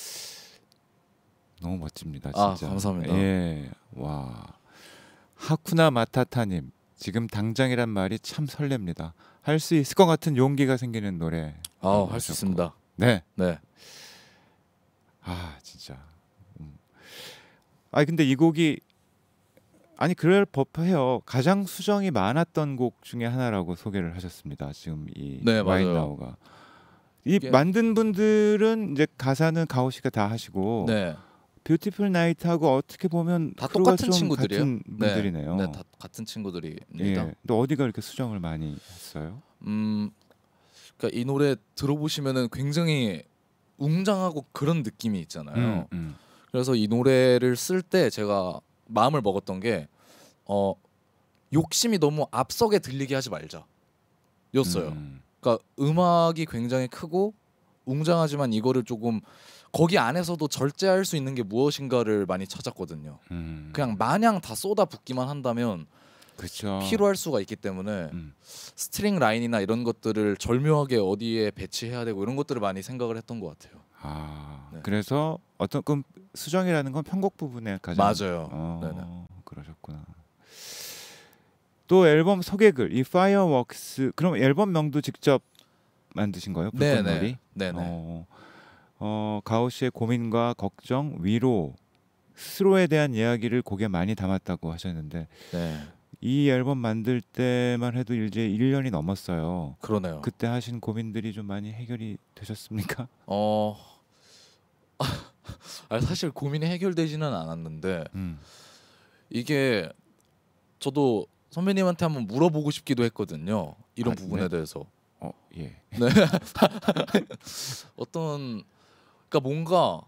S1: 너무 멋집니다. 진짜.
S3: 아, 감사합니다.
S1: 예, 와 하쿠나 마타타님 지금 당장이란 말이 참 설렙니다. 할 수 있을 것 같은 용기가 생기는 노래.
S3: 할 수 있습니다.
S1: 네.
S3: 네.
S1: 진짜. 근데 이 곡이 아니 그럴 법해요. 가장 수정이 많았던 곡 중에 하나라고 소개를 하셨습니다. 지금 이
S3: 네,
S1: Right
S3: 맞아요.
S1: Now가 이
S3: 이게-
S1: 만든 분들은 이제 가사는 가오 씨가 다 하시고
S3: 네.
S1: 뷰티풀 나이트하고 어떻게 보면
S3: 다
S1: 크루가
S3: 똑같은
S1: 좀
S3: 친구들이에요.
S1: 같은 분들이네요.
S3: 네, 다 같은 친구들입니다.
S1: 예. 또 어디가 이렇게 수정을 많이 했어요?
S3: 그러니까 이 노래 들어보시면은 굉장히 웅장하고 그런 느낌이 있잖아요. 그래서 이 노래를 쓸 때 제가 마음을 먹었던 게 욕심이 너무 앞서게 들리게 하지 말자 였어요. 그러니까 음악이 굉장히 크고 웅장하지만 이거를 조금 거기 안에서도 절제할 수 있는 게 무엇인가를 많이 찾았거든요. 그냥 마냥 다 쏟아붓기만 한다면
S1: 그렇죠.
S3: 피로할 수가 있기 때문에 스트링 라인이나 이런 것들을 절묘하게 어디에 배치해야 되고 이런 것들을 많이 생각을 했던 것 같아요.
S1: 네. 그래서 어떤 그럼 수정이라는 건 편곡 부분에 가장
S3: 맞아요. 네네.
S1: 그러셨구나. 또 앨범 소개글 이 Fireworks 그럼 앨범명도 직접 만드신 거예요? 불꽃놀이?
S3: 네네.
S1: 가오 씨의 고민과 걱정, 위로, 스스로에 대한 이야기를 곡에 많이 담았다고 하셨는데
S3: 네.
S1: 이 앨범 만들 때만 해도 이제 1년이 넘었어요.
S3: 그러네요.
S1: 그때 하신 고민들이 좀 많이 해결이 되셨습니까?
S3: 사실 고민이 해결되지는 않았는데
S1: 음.
S3: 이게 저도 선배님한테 한번 물어보고 싶기도 했거든요. 이런 부분에
S1: 네?
S3: 대해서.
S1: 예.
S3: 그러니까 뭔가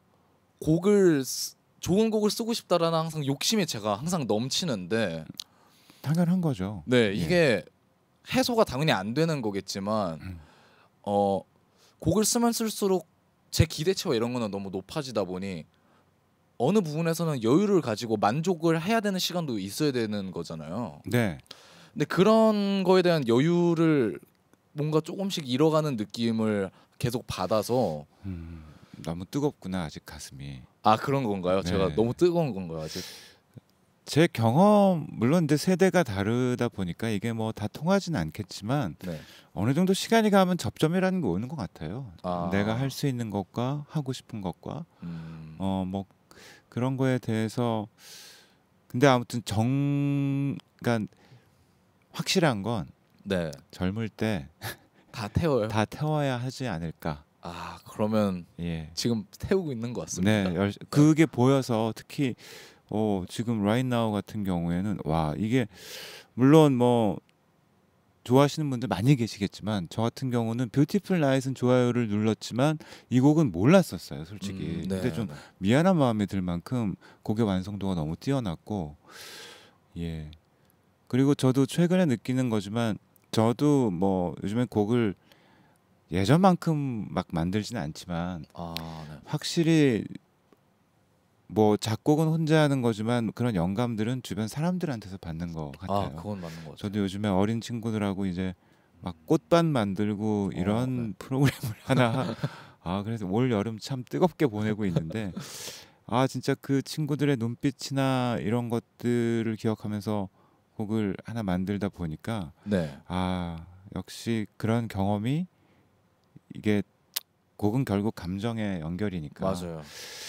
S3: 좋은 곡을 쓰고 싶다라는 항상 욕심이 제가 항상 넘치는데
S1: 당연한 거죠.
S3: 네, 이게 해소가 당연히 안 되는 거겠지만 곡을 쓰면 쓸수록 제 기대치와 이런 거는 너무 높아지다 보니 어느 부분에서는 여유를 가지고 만족을 해야 되는 시간도 있어야 되는 거잖아요.
S1: 네.
S3: 근데 그런 거에 대한 여유를 뭔가 조금씩 잃어가는 느낌을 계속 받아서
S1: 너무 뜨겁구나 아직 가슴이.
S3: 아 그런 건가요? 제가
S1: 네.
S3: 너무 뜨거운 건가요 아직?
S1: 제 경험 물론 근데 세대가 다르다 보니까 이게 뭐 다 통하지는 않겠지만
S3: 네.
S1: 어느 정도 시간이 가면 접점이라는 게 오는 것 같아요.
S3: 아.
S1: 내가 할 수 있는 것과 하고 싶은 것과 뭐 그런 거에 대해서 근데 아무튼 그러니까 확실한 건
S3: 네.
S1: 젊을 때
S3: 다 태워요.
S1: 다 태워야 하지 않을까.
S3: 아 그러면
S1: 예.
S3: 지금 태우고 있는 것 같습니다.
S1: 네, 그게 보여서 특히 지금 right now 같은 경우에는 와 이게 물론 뭐 좋아하시는 분들 많이 계시겠지만 저 같은 경우는 뷰티풀 나잇은 좋아요를 눌렀지만 이 곡은 몰랐었어요 솔직히.
S3: 네,
S1: 근데 좀
S3: 네.
S1: 미안한 마음이 들 만큼 곡의 완성도가 너무 뛰어났고 예 그리고 저도 최근에 느끼는 거지만 저도 뭐 요즘에 곡을 예전만큼 막 만들지는 않지만
S3: 아 네.
S1: 확실히 뭐 작곡은 혼자 하는 거지만 그런 영감들은 주변 사람들한테서 받는 것 같아요.
S3: 아 그건 맞는 것 같아요.
S1: 저도 요즘에 어린 친구들하고 이제 막 꽃밭 만들고 이런
S3: 네.
S1: 프로그램을 하나 그래서 올 여름 참 뜨겁게 보내고 있는데 진짜 그 친구들의 눈빛이나 이런 것들을 기억하면서 곡을 하나 만들다 보니까
S3: 네.
S1: 역시 그런 경험이 이게 곡은 결국 감정의 연결이니까
S3: 맞아요.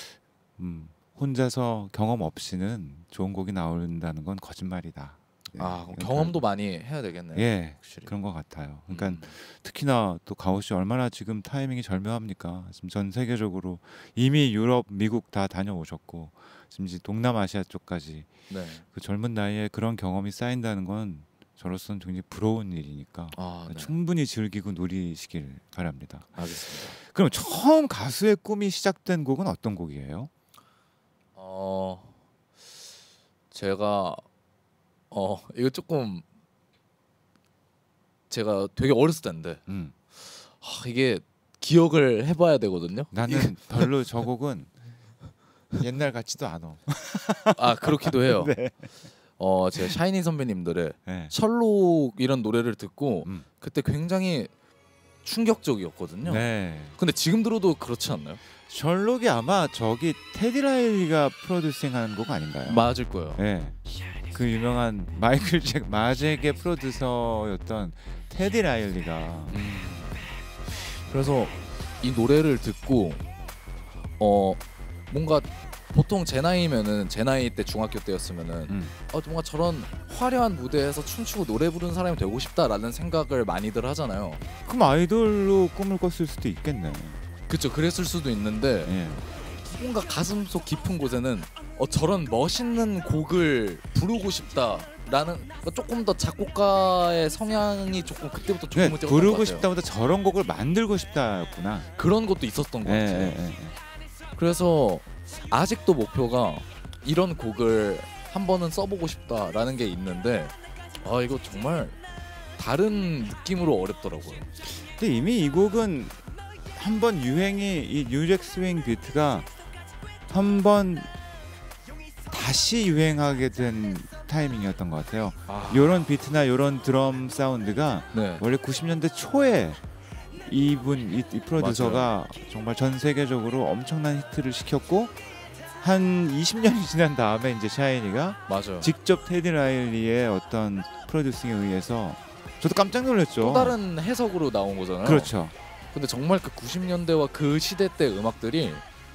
S1: 혼자서 경험 없이는 좋은 곡이 나온다는 건 거짓말이다.
S3: 아
S1: 이건
S3: 경험도 많이 해야 되겠네요.
S1: 예
S3: 확실히.
S1: 그런 것 같아요. 그러니까 특히나 또 가오 씨 얼마나 지금 타이밍이 절묘합니까? 지금 전 세계적으로 이미 유럽, 미국 다 다녀오셨고 지금 이제 동남아시아 쪽까지
S3: 네.
S1: 그 젊은 나이에 그런 경험이 쌓인다는 건 저로서는 굉장히 부러운 일이니까
S3: 네.
S1: 충분히 즐기고 누리시길 바랍니다.
S3: 알겠습니다.
S1: 그럼 처음 가수의 꿈이 시작된 곡은 어떤 곡이에요?
S3: 제가 이거 조금 제가 되게 어렸을 때인데 이게 기억을 해봐야 되거든요.
S1: 나는 별로 저 곡은 옛날 같지도 않아.
S3: 그렇기도 해요.
S1: 네.
S3: 제가 샤이니 선배님들의
S1: 네.
S3: 셜록 이런 노래를 듣고
S1: 음.
S3: 그때 굉장히 충격적이었거든요.
S1: 네.
S3: 근데 지금 들어도 그렇지 않나요?
S1: 셜록이 아마 저기 테디 라일리가 프로듀싱한 곡 아닌가요?
S3: 맞을 거예요.
S1: 네. 그 유명한 마이클 잭 마잭의 프로듀서였던 테디 라일리가
S3: 그래서 이 노래를 듣고 뭔가 보통 제 나이면은 제 나이 때 중학교 때였으면은 뭔가 저런 화려한 무대에서 춤추고 노래 부르는 사람이 되고 싶다라는 생각을 많이들 하잖아요.
S1: 그럼 아이돌로 꿈을 꿨을 수도 있겠네.
S3: 그쵸, 그랬을 수도 있는데
S1: 예.
S3: 뭔가 가슴속 깊은 곳에는 저런 멋있는 곡을 부르고 싶다라는 조금 더 작곡가의 성향이 조금 그때부터 조금은 띄었던 것
S1: 부르고
S3: 같아요.
S1: 싶다보다 저런 곡을 만들고 싶다였구나.
S3: 그런 것도 있었던 것
S1: 예,
S3: 같아요.
S1: 예, 예.
S3: 그래서 아직도 목표가 이런 곡을 한 번은 써보고 싶다라는 게 있는데 이거 정말 다른 느낌으로 어렵더라고요.
S1: 근데 이미 이 곡은 한번 유행이 이 뉴잭 스윙 비트가 한번 다시 유행하게 된 타이밍이었던 것 같아요. 요런 비트나 요런 드럼 사운드가
S3: 네.
S1: 원래 90년대 초에 이 프로듀서가 정말 전 세계적으로 엄청난 히트를 시켰고 한 20년이 지난 다음에 이제 샤이니가
S3: 맞아요.
S1: 직접 테디 라일리의 어떤 프로듀싱에 의해서 저도 깜짝 놀랐죠.
S3: 또 다른 해석으로 나온 거잖아요.
S1: 그렇죠.
S3: 근데 정말 그 90년대와 그 시대 때 음악들이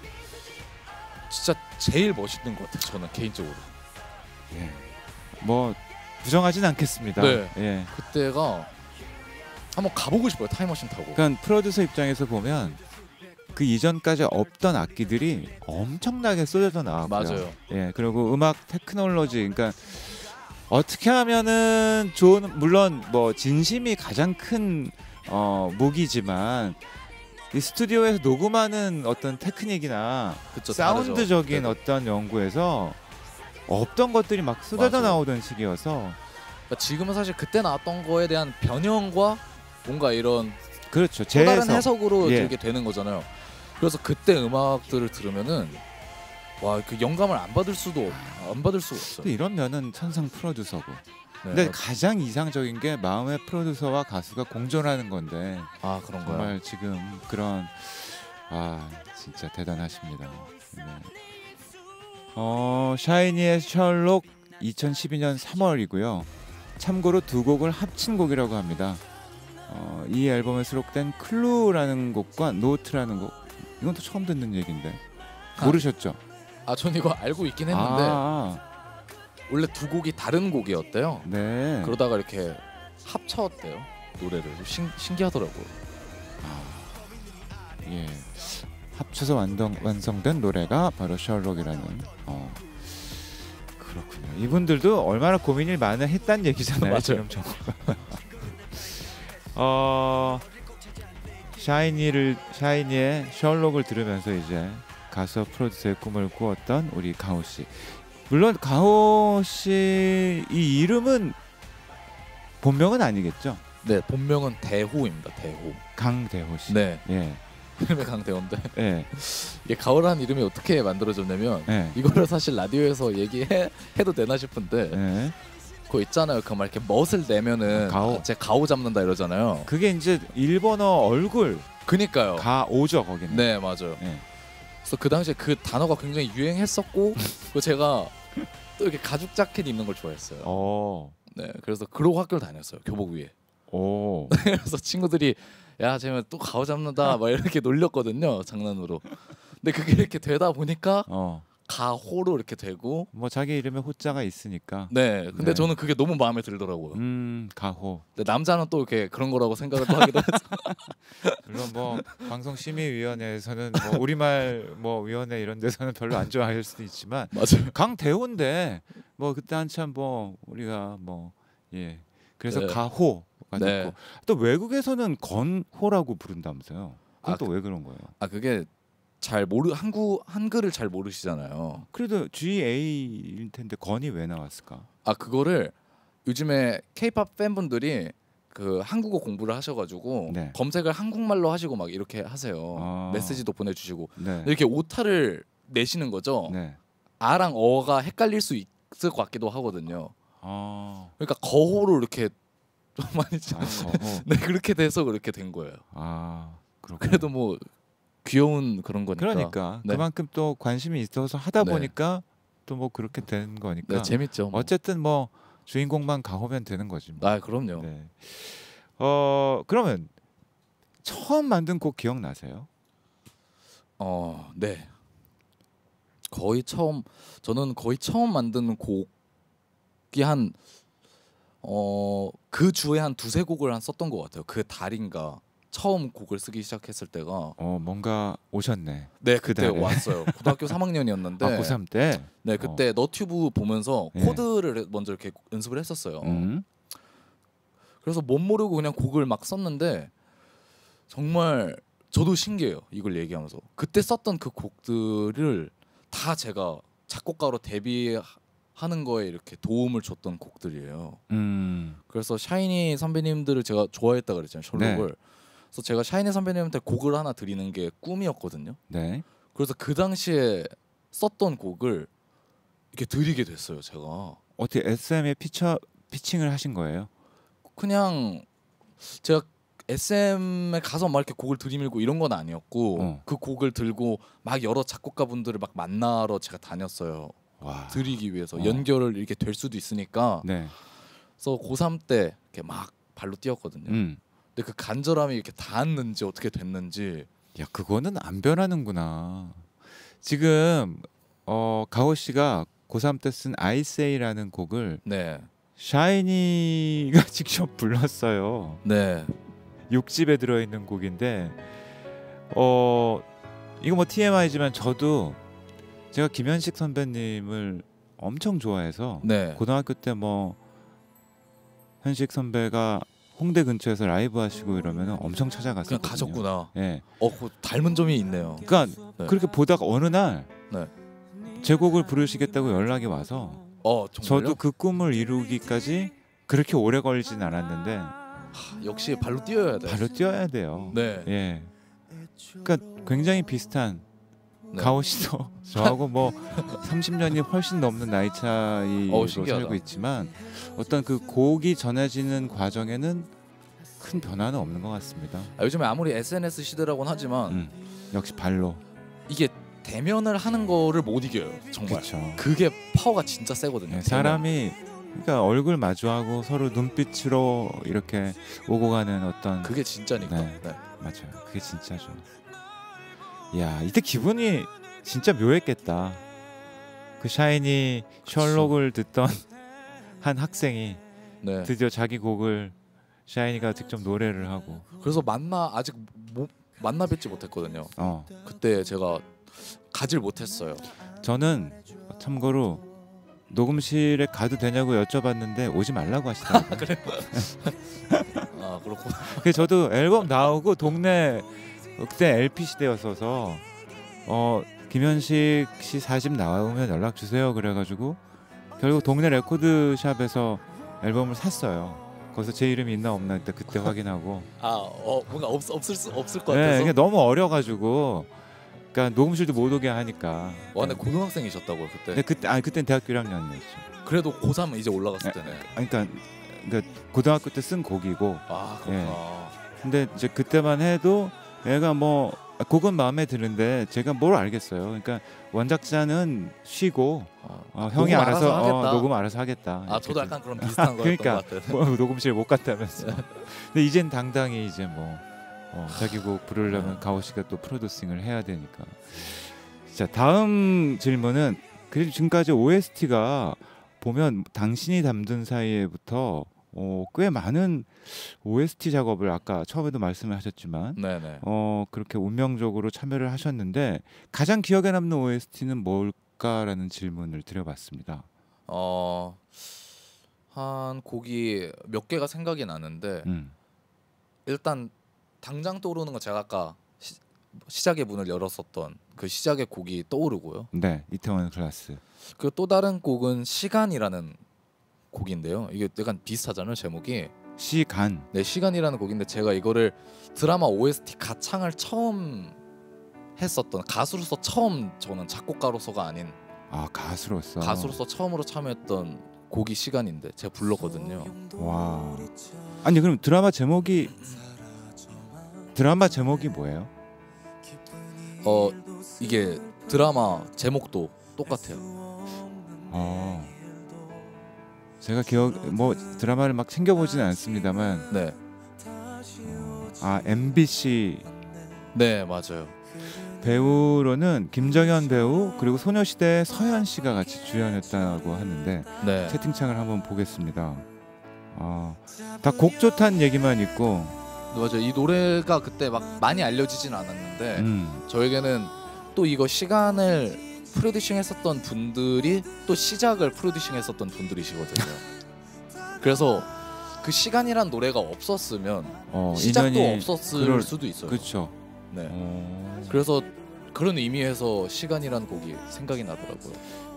S3: 진짜 제일 멋있는 것 같아요. 저는 개인적으로.
S1: 예. 뭐 부정하진 않겠습니다.
S3: 네.
S1: 예.
S3: 그때가 한번 가보고 싶어요. 타임머신 타고.
S1: 그러니까 프로듀서 입장에서 보면 그 이전까지 없던 악기들이 엄청나게 쏟아져 나왔고요.
S3: 맞아요.
S1: 예. 그리고 음악 테크놀로지 그러니까 어떻게 하면은 좋은 물론 뭐 진심이 가장 큰 무기지만 이 스튜디오에서 녹음하는 어떤 테크닉이나
S3: 그쵸,
S1: 사운드적인
S3: 다르죠.
S1: 어떤 연구에서 없던 것들이 막 쏟아져
S3: 맞아요.
S1: 나오던 시기여서
S3: 그러니까 지금은 사실 그때 나왔던 거에 대한 변형과 뭔가 이런
S1: 그렇죠.
S3: 또 다른
S1: 재해석.
S3: 해석으로
S1: 예.
S3: 들게 되는 거잖아요. 그래서 그때 음악들을 들으면은 와, 그 영감을 안 받을 수가
S1: 또
S3: 없어요.
S1: 이런 면은 천상 프로듀서고 근데 가장 이상적인 게 마음의 프로듀서와 가수가 공존하는 건데
S3: 아 그런가요?
S1: 정말 지금 그런 진짜 대단하십니다. 네. 샤이니의 셜록 2012년 3월이고요. 참고로 두 곡을 합친 곡이라고 합니다. 이 앨범에 수록된 클루라는 곡과 노트라는 곡, 이건 또 처음 듣는 얘기인데 모르셨죠?
S3: 전 이거 알고 있긴 했는데 원래 두 곡이 다른 곡이었대요.
S1: 네.
S3: 그러다가 이렇게 합쳤대요 노래를. 신기하더라고요.
S1: 예. 합쳐서 완성된 노래가 바로 셜록이라는. 그렇군요. 이분들도 얼마나 고민을 많이 했단 얘기잖아요.
S3: 맞아요.
S1: 지금 샤이니의 셜록을 들으면서 이제 가수와 프로듀서의 꿈을 꾸었던 우리 가오 씨. 물론 가오 씨 이 이름은 본명은 아니겠죠?
S3: 네, 본명은 대호입니다. 대호.
S1: 강대호 씨.
S3: 네.
S1: 예.
S3: 이름이 강대호인데
S1: 예.
S3: 이게 가오라는 이름이 어떻게 만들어졌냐면
S1: 예.
S3: 이거를 사실 라디오에서 얘기해도 되나 싶은데
S1: 예.
S3: 그거 있잖아요. 그 막 이렇게 멋을 내면은
S1: 가오.
S3: 제 가오 잡는다 이러잖아요.
S1: 그게 이제 일본어 얼굴
S3: 그니까요.
S1: 가오죠 거기는.
S3: 네, 맞아요.
S1: 예.
S3: 그래서 그 당시에 그 단어가 굉장히 유행했었고 그 제가 또 이렇게 가죽 자켓 입는 걸 좋아했어요. 네, 그래서 그러고 학교를 다녔어요. 교복 위에. 그래서 친구들이 야, 쟤는 또 가오 잡는다 막 이렇게 놀렸거든요. 장난으로. 근데 그게 이렇게 되다 보니까 가호로 이렇게 되고
S1: 뭐 자기 이름에 호자가 있으니까.
S3: 네, 근데
S1: 네.
S3: 저는 그게 너무 마음에 들더라고요.
S1: 가호.
S3: 근데 남자는 또 이렇게 그런 거라고 생각을 또 하기도 해서.
S1: 물론 뭐 방송심의위원회에서는 뭐 우리말 뭐 위원회 이런 데서는 별로 안 좋아할 수도 있지만
S3: 맞아요.
S1: 강대호인데 뭐 그때 한참 뭐 우리가 뭐 그래서
S3: 네.
S1: 가호가
S3: 네.
S1: 됐고 또 외국에서는 건호라고 부른다면서요. 그건 또 왜 그런 거예요?
S3: 그게 한글을 잘 모르시잖아요.
S1: 그래도 GA일 텐데 건이 왜 나왔을까?
S3: 그거를 요즘에 K-팝 팬분들이 그 한국어 공부를 하셔가지고
S1: 네.
S3: 검색을 한국말로 하시고 막 이렇게 하세요. 메시지도 보내주시고
S1: 네.
S3: 이렇게 오타를 내시는 거죠.
S1: 네.
S3: 아랑 어가 헷갈릴 수 있을 것 같기도 하거든요. 그러니까 거호로 이렇게 좀 많이
S1: 거호.
S3: 네, 그렇게 돼서 그렇게 된 거예요.
S1: 그렇구나.
S3: 그래도 뭐 귀여운 그런 거니까.
S1: 그러니까
S3: 네.
S1: 그만큼 또 관심이 있어서 하다
S3: 네.
S1: 보니까 또 뭐 그렇게 된 거니까.
S3: 네, 재밌죠. 뭐.
S1: 어쨌든 뭐 주인공만 가오면 되는 거지. 뭐.
S3: 그럼요.
S1: 네. 그러면 처음 만든 곡 기억나세요?
S3: 네. 저는 거의 처음 만든 곡이 한 그 주에 한 두세 곡을 썼던 것 같아요. 그 달인가 처음 곡을 쓰기 시작했을 때가.
S1: 뭔가 오셨네.
S3: 네,
S1: 그
S3: 그때
S1: 달에.
S3: 왔어요. 고등학교 3학년이었는데.
S1: 고3 때?
S3: 네, 그때 너튜브 보면서
S1: 네.
S3: 코드를 먼저 이렇게 연습을 했었어요.
S1: 음.
S3: 그래서 못 모르고 그냥 곡을 막 썼는데 정말 저도 신기해요. 이걸 얘기하면서 그때 썼던 그 곡들을 다 제가 작곡가로 데뷔하는 거에 이렇게 도움을 줬던 곡들이에요. 그래서 샤이니 선배님들을 제가 좋아했다 그랬잖아요. 셜록을.
S1: 네.
S3: 그래서 제가 샤이니 선배님한테 곡을 하나 드리는 게 꿈이었거든요.
S1: 네.
S3: 그래서 그 당시에 썼던 곡을 이렇게 드리게 됐어요. 제가
S1: 어떻게 SM에 피칭을 하신 거예요?
S3: 그냥 제가 SM에 가서 막 이렇게 곡을 들이밀고 이런 건 아니었고 그 곡을 들고 막 여러 작곡가분들을 막 만나러 제가 다녔어요.
S1: 와.
S3: 드리기 위해서 연결을 이렇게 될 수도 있으니까.
S1: 네.
S3: 그래서 고3 때 이렇게 막 발로 뛰었거든요. 근데 그 간절함이 이렇게 닿았는지 어떻게 됐는지.
S1: 야, 그거는 안 변하는구나. 지금 가오 씨가 고3 때 쓴 I Say라는 곡을
S3: 네.
S1: 샤이니가 직접 불렀어요.
S3: 네.
S1: 6집에 들어있는 곡인데 이거 뭐 TMI지만 저도 제가 김현식 선배님을 엄청 좋아해서
S3: 네.
S1: 고등학교 때 뭐 현식 선배가 홍대 근처에서 라이브 하시고 이러면 엄청 찾아갔었거든요.
S3: 그냥 가셨구나.
S1: 예.
S3: 그 닮은 점이 있네요.
S1: 그러니까
S3: 네.
S1: 그렇게 보다가 어느 날
S3: 네.
S1: 제 곡을 부르시겠다고 연락이 와서
S3: 정말요?
S1: 저도 그 꿈을 이루기까지 그렇게 오래 걸리진 않았는데
S3: 역시 발로 뛰어야 돼.
S1: 발로 뛰어야 돼요.
S3: 네.
S1: 예. 그러니까 굉장히 비슷한
S3: 네.
S1: 가오 씨도 저하고 뭐 30년이 훨씬 넘는 나이 차이로
S3: 신기하다.
S1: 살고 있지만 어떤 그 곡이 전해지는 과정에는 큰 변화는 없는 것 같습니다.
S3: 요즘에 아무리 SNS 시대라고는 하지만
S1: 역시 발로.
S3: 이게 대면을 하는 거를 못 이겨요. 정말.
S1: 그렇죠.
S3: 그게 파워가 진짜 세거든요.
S1: 네, 사람이 그러니까 얼굴 마주하고 서로 눈빛으로 이렇게 오고 가는 어떤
S3: 그게 진짜니까.
S1: 네.
S3: 네.
S1: 맞아요. 그게 진짜죠. 야, 이때 기분이 진짜 묘했겠다. 그 샤이니 셜록을 듣던 한 학생이
S3: 네.
S1: 드디어 자기 곡을 샤이니가 직접 노래를 하고.
S3: 그래서 아직 만나 뵙지 못했거든요. 그때 제가 가질 못했어요.
S1: 저는 참고로 녹음실에 가도 되냐고 여쭤봤는데 오지 말라고 하시더라고요.
S3: 그래요? 아 그렇구나.
S1: 그래서 저도 앨범 나오고 동네 그때 LP 시대였어서 김현식 씨 40 나오면 연락 주세요 그래가지고 결국 동네 레코드샵에서 앨범을 샀어요. 거기서 제 이름이 있나 없나 그때 확인하고.
S3: 뭔가 없을 것
S1: 네,
S3: 같아서.
S1: 이게 너무 어려가지고 그러니까 녹음실도 못 오게 하니까.
S3: 근데 고등학생이셨다고요 그때?
S1: 근데 그때는 대학교 1학년이었죠.
S3: 그래도 고3 이제 올라갔을 때네.
S1: 그러니까 고등학교 때 쓴 곡이고.
S3: 그렇구나.
S1: 예. 근데 이제 그때만 해도 얘가 뭐 곡은 마음에 드는데 제가 뭘 알겠어요. 그러니까 원작자는 쉬고 형이 알아서 녹음 알아서 하겠다.
S3: 저도 약간 그런 비슷한 거였던
S1: 그러니까
S3: 것 같아요.
S1: 뭐 녹음실 못 갔다면서. 근데 이젠 당당히 이제 뭐 자기 곡 부르려면 가오 씨가 또 프로듀싱을 해야 되니까. 자, 다음 질문은 그래도 지금까지 OST가 보면 당신이 담든 사이에부터 꽤 많은 OST 작업을 아까 처음에도 말씀을 하셨지만
S3: 네네.
S1: 그렇게 운명적으로 참여를 하셨는데 가장 기억에 남는 OST는 뭘까라는 질문을 드려봤습니다.
S3: 한 곡이 몇 개가 생각이 나는데 일단 당장 떠오르는 건 제가 아까 시작의 문을 열었었던 그 시작의 곡이 떠오르고요.
S1: 네, 이태원 클라스.
S3: 그 또 다른 곡은 시간이라는 곡인데요. 이게 약간 비슷하잖아요, 제목이.
S1: 시간.
S3: 네, 시간이라는 곡인데 제가 이거를 드라마 OST 가창을 처음 했었던 가수로서 처음 저는 작곡가로서가 아닌
S1: 가수로서
S3: 처음으로 참여했던 곡이 시간인데 제가 불렀거든요.
S1: 와. 아니 그럼 드라마 제목이 뭐예요?
S3: 이게 드라마 제목도 똑같아요.
S1: 제가 드라마를 막 챙겨보지는 않습니다만.
S3: 네.
S1: MBC.
S3: 네, 맞아요.
S1: 배우로는 김정현 배우 그리고 소녀시대 서현 씨가 같이 주연했다고 하는데
S3: 네.
S1: 채팅창을 한번 보겠습니다. 다 곡 좋다는 얘기만 있고.
S3: 맞아요. 이 노래가 그때 막 많이 알려지진 않았는데 저에게는 또 이거 시간을 프로듀싱했었던 분들이 또 시작을 프로듀싱했었던 분들이시거든요. 그래서 그 시간이란 노래가 없었으면 시작도 없었을 수도 있어요.
S1: 그렇죠.
S3: 네. 그래서 그런 의미에서 시간이란 곡이 생각이 나더라고요.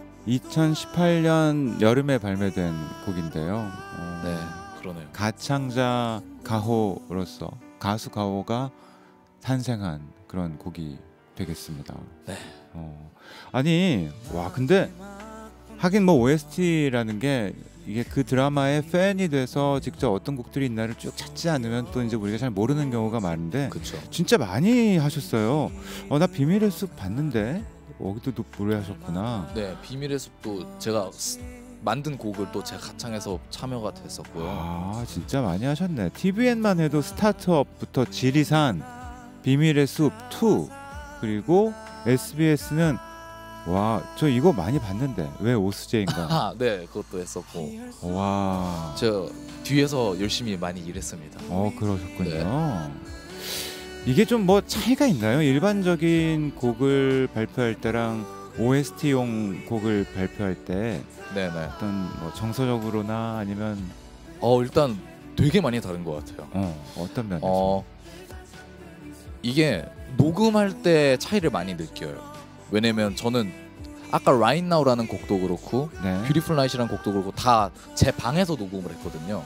S1: 2018년 여름에 발매된 곡인데요.
S3: 네, 그러네요.
S1: 가창자 가호로서 가수 가호가 탄생한 그런 곡이 되겠습니다.
S3: 네.
S1: 아니 근데 하긴 뭐 OST라는 게 이게 그 드라마의 팬이 돼서 직접 어떤 곡들이 있나를 쭉 찾지 않으면 또 이제 우리가 잘 모르는 경우가 많은데
S3: 그쵸.
S1: 진짜 많이 하셨어요. 나 비밀의 숲 봤는데 여기도 노래하셨구나.
S3: 네, 비밀의 숲도 제가 만든 곡을 또 제가 가창해서 참여가 됐었고요.
S1: 진짜 많이 하셨네. TVN만 해도 스타트업부터 지리산, 비밀의 숲 2 그리고 SBS는 저 이거 많이 봤는데 왜 오스제인가?
S3: 네, 그것도 했었고.
S1: 와.
S3: 저 뒤에서 열심히 많이 일했습니다.
S1: 그러셨군요.
S3: 네.
S1: 이게 좀 뭐 차이가 있나요? 일반적인 곡을 발표할 때랑 OST용 곡을 발표할 때
S3: 네네.
S1: 어떤 뭐 정서적으로나 아니면
S3: 일단 되게 많이 다른 것 같아요.
S1: 어떤 면에서?
S3: 이게 녹음할 때 차이를 많이 느껴요. 왜냐면 저는 아까 Right Now라는 곡도 그렇고 Beautiful Night이라는 곡도 그렇고 다 제 방에서 녹음을 했거든요.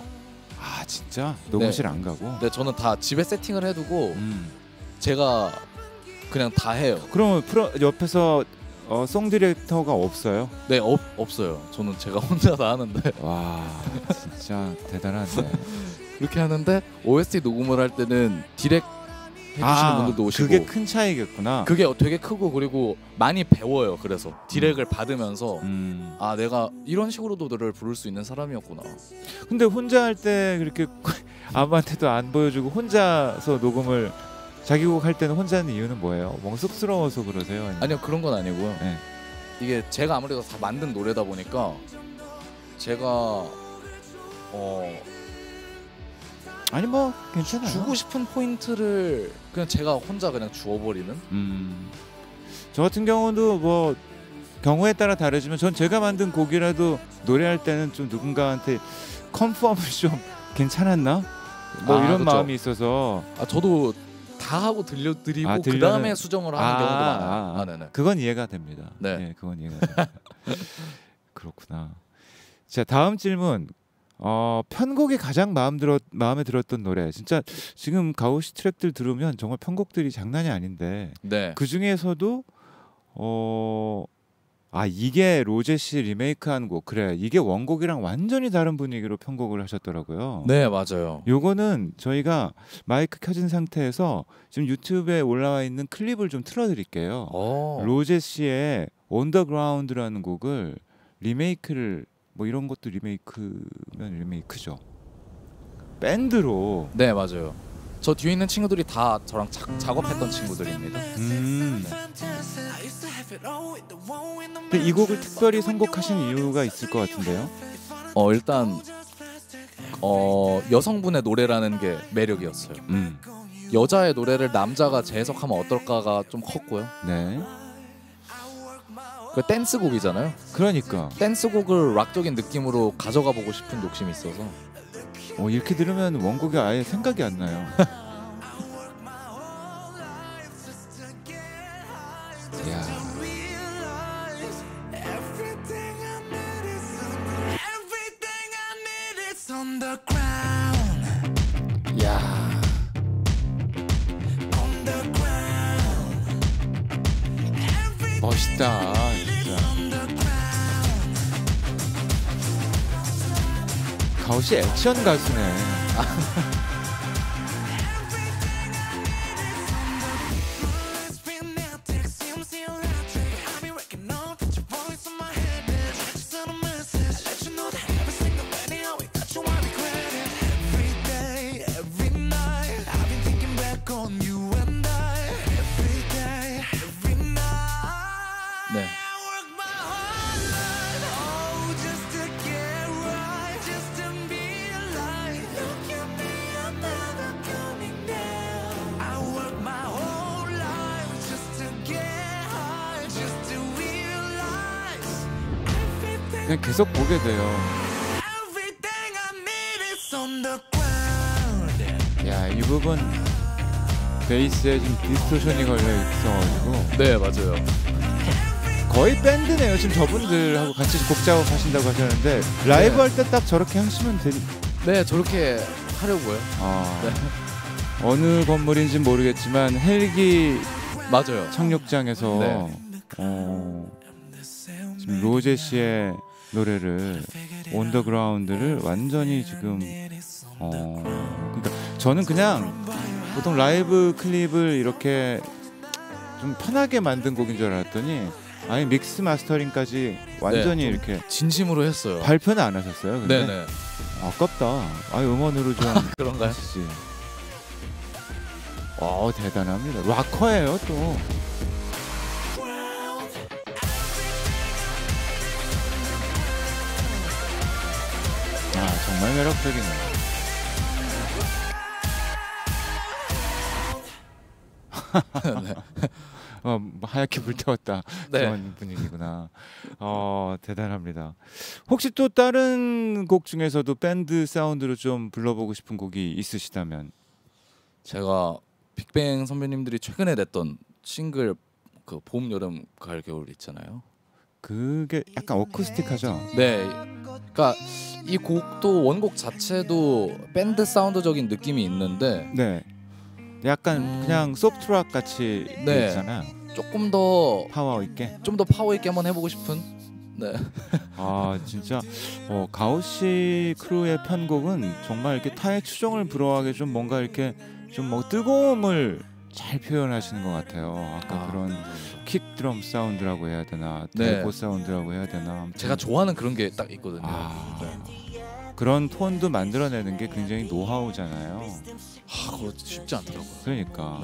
S1: 진짜? 녹음실 안 가고?
S3: 네, 저는 다 집에 세팅을 해두고 제가 그냥 다 해요.
S1: 그러면 옆에서 송 디렉터가 없어요?
S3: 네, 없어요. 저는 제가 혼자 다 하는데
S1: 와 진짜 대단하네.
S3: 그렇게 하는데 OST 녹음을 할 때는 디렉 해주시는 분들도 오시고
S1: 그게 큰 차이겠구나.
S3: 그게 되게 크고 그리고 많이 배워요. 그래서 디렉을 받으면서 아 내가 이런 식으로도 노래를 부를 수 있는 사람이었구나.
S1: 근데 혼자 할 때 그렇게 아무한테도 안 보여주고 혼자서 녹음을 자기 곡 할 때는 혼자 하는 이유는 뭐예요? 뭔가 쑥스러워서 그러세요?
S3: 아니요 그런 건 아니고요.
S1: 네.
S3: 이게 제가 아무래도 다 만든 노래다 보니까 제가
S1: 아니 뭐 괜찮아요.
S3: 주고 싶은 포인트를 그냥 제가 혼자 그냥 주워버리는.
S1: 저 같은 경우도 뭐 경우에 따라 다르지만 전 제가 만든 곡이라도 노래할 때는 좀 누군가한테 컨펌을 좀 괜찮았나? 뭐 이런
S3: 그쵸.
S1: 마음이 있어서
S3: 저도 다 하고 들려드리고 그 다음에 수정을 하는 경우도 많아요. 네네.
S1: 그건 이해가 됩니다.
S3: 네.
S1: 그건 이해가 됩니다. 그렇구나. 자 다음 질문. 편곡이 가장 마음에 들었던 노래. 진짜 지금 가오시 트랙들 들으면 정말 편곡들이 장난이 아닌데
S3: 네.
S1: 그 중에서도 이게 로제 씨 리메이크한 곡. 그래 이게 원곡이랑 완전히 다른 분위기로 편곡을 하셨더라고요.
S3: 네 맞아요.
S1: 요거는 저희가 마이크 켜진 상태에서 지금 유튜브에 올라와 있는 클립을 좀 틀어드릴게요. 로제 씨의 On the Ground라는 곡을 리메이크를 뭐 이런 것도 리메이크면 리메이크죠. 밴드로.
S3: 네 맞아요. 저 뒤에 있는 친구들이 다 저랑 작업했던 친구들입니다.
S1: 근데 이 곡을 특별히 선곡하신 이유가 있을 것 같은데요.
S3: 일단 여성분의 노래라는 게 매력이었어요. 여자의 노래를 남자가 재해석하면 어떨까가 좀 컸고요.
S1: 네.
S3: 그 댄스곡이잖아요.
S1: 그러니까
S3: 댄스곡을 락적인 느낌으로 가져가 보고 싶은 욕심이 있어서.
S1: 이렇게 들으면 원곡이 아예 생각이 안 나요. 야. 야. 멋있다 진짜. 가오씨 액션 가수네.
S3: 네.
S1: 그냥 계속 보게 돼요. 야, 이 부분 베이스에 좀 디스토션이 걸려 있어가지고.
S3: 네 맞아요.
S1: 거의 밴드네요. 지금 저분들하고 같이 곡 작업하신다고 하셨는데 라이브 할 때 딱 저렇게 하시면 되니.
S3: 네 저렇게 하려고요.
S1: 네. 어느 건물인지 모르겠지만 헬기
S3: 맞아요.
S1: 착륙장에서
S3: 네.
S1: 지금 로제 씨의 노래를 온더그라운드를 완전히 지금 그러니까 저는 그냥 보통 라이브 클립을 이렇게 좀 편하게 만든 곡인 줄 알았더니 아니 믹스 마스터링까지 완전히
S3: 네,
S1: 이렇게
S3: 진심으로 했어요.
S1: 발표는 안 하셨어요? 근데?
S3: 네네.
S1: 아깝다. 음원으로 좀
S3: 그런가요?
S1: 하시지. 대단합니다. 락커예요 또. 정말 매력적이네요.
S3: 네.
S1: 하얗게 불태웠다.
S3: 네.
S1: 그런 분위기구나. 대단합니다. 혹시 또 다른 곡 중에서도 밴드 사운드로 좀 불러보고 싶은 곡이 있으시다면?
S3: 제가 빅뱅 선배님들이 최근에 냈던 싱글 그 봄, 여름, 가을, 겨울 있잖아요.
S1: 그게 약간 어쿠스틱하죠?
S3: 네. 그러니까 이 곡도 원곡 자체도 밴드 사운드적인 느낌이 있는데
S1: 네. 약간 그냥 소프트락 같이
S3: 네.
S1: 있잖아요.
S3: 조금 더
S1: 파워 있게.
S3: 좀 더 파워 있게 한번 해보고 싶은. 네.
S1: 아 진짜 가오씨 크루의 편곡은 정말 이렇게 타의 추종을 불허하게 좀 뭔가 이렇게 좀 뭐 뜨거움을 잘 표현하시는 것 같아요. 아까 그런 킥 드럼 사운드라고 해야 되나,
S3: 네.
S1: 대고 사운드라고 해야 되나. 아무튼
S3: 제가 좋아하는 그런 게 딱 있거든요. 네.
S1: 그런 톤도 만들어내는 게 굉장히 노하우잖아요.
S3: 그거 쉽지 않더라고요.
S1: 그러니까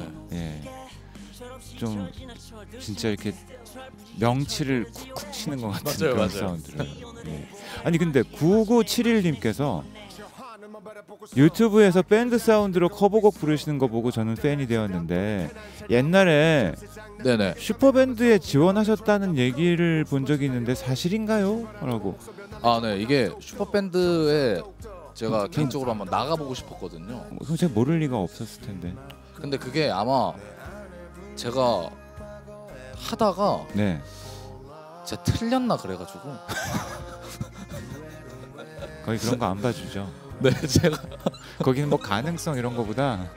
S1: 좀 진짜 이렇게 명치를 쿡쿡 치는 것 같은
S3: 맞아요,
S1: 그런
S3: 맞아요.
S1: 사운드를. 아니 근데 9971님께서 유튜브에서 밴드 사운드로 커버곡 부르시는 거 보고 저는 팬이 되었는데 옛날에
S3: 네네.
S1: 슈퍼밴드에 지원하셨다는 얘기를 본 적이 있는데 사실인가요? 라고.
S3: 네, 이게 슈퍼밴드에 제가 개인적으로 한번 나가보고 싶었거든요.
S1: 그럼 제가 모를 리가 없었을 텐데.
S3: 근데 그게 아마 제가 하다가
S1: 네.
S3: 제가 틀렸나 그래가지고.
S1: 거의 그런 거 안 봐주죠.
S3: 네, 제가
S1: 거기는 뭐 가능성 이런 거보다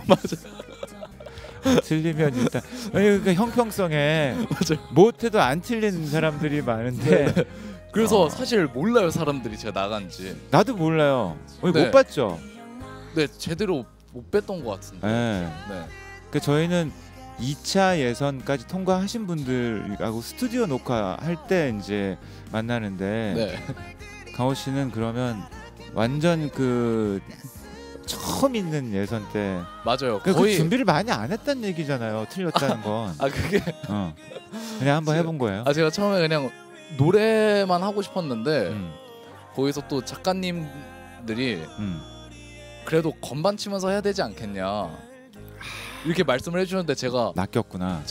S3: 맞아.
S1: 틀리면 일단 그러니까 형평성에
S3: 맞아요.
S1: 못해도 안 틀리는 사람들이 많은데
S3: 그래서 사실 몰라요 사람들이 제가 나간지.
S1: 나도 몰라요.
S3: 네.
S1: 못 봤죠.
S3: 네, 제대로 못 뺐던 것 같은데.
S1: 네.
S3: 네.
S1: 그 저희는 2차 예선까지 통과하신 분들하고 스튜디오 녹화할 때 이제 만나는데
S3: 네.
S1: 강호 씨는 그러면 완전 그 처음 있는 예선 때
S3: 맞아요.
S1: 그
S3: 거의
S1: 준비를 많이 안 했다는 얘기잖아요. 틀렸다는 건.
S3: 그게
S1: 그냥 한번 해본 거예요.
S3: 제가 처음에 그냥 노래만 하고 싶었는데
S1: 음,
S3: 거기서 또 작가님들이
S1: 음.
S3: 그래도 건반 치면서 해야 되지 않겠냐 이렇게 말씀을 해주셨는데 제가
S1: 낚였구나.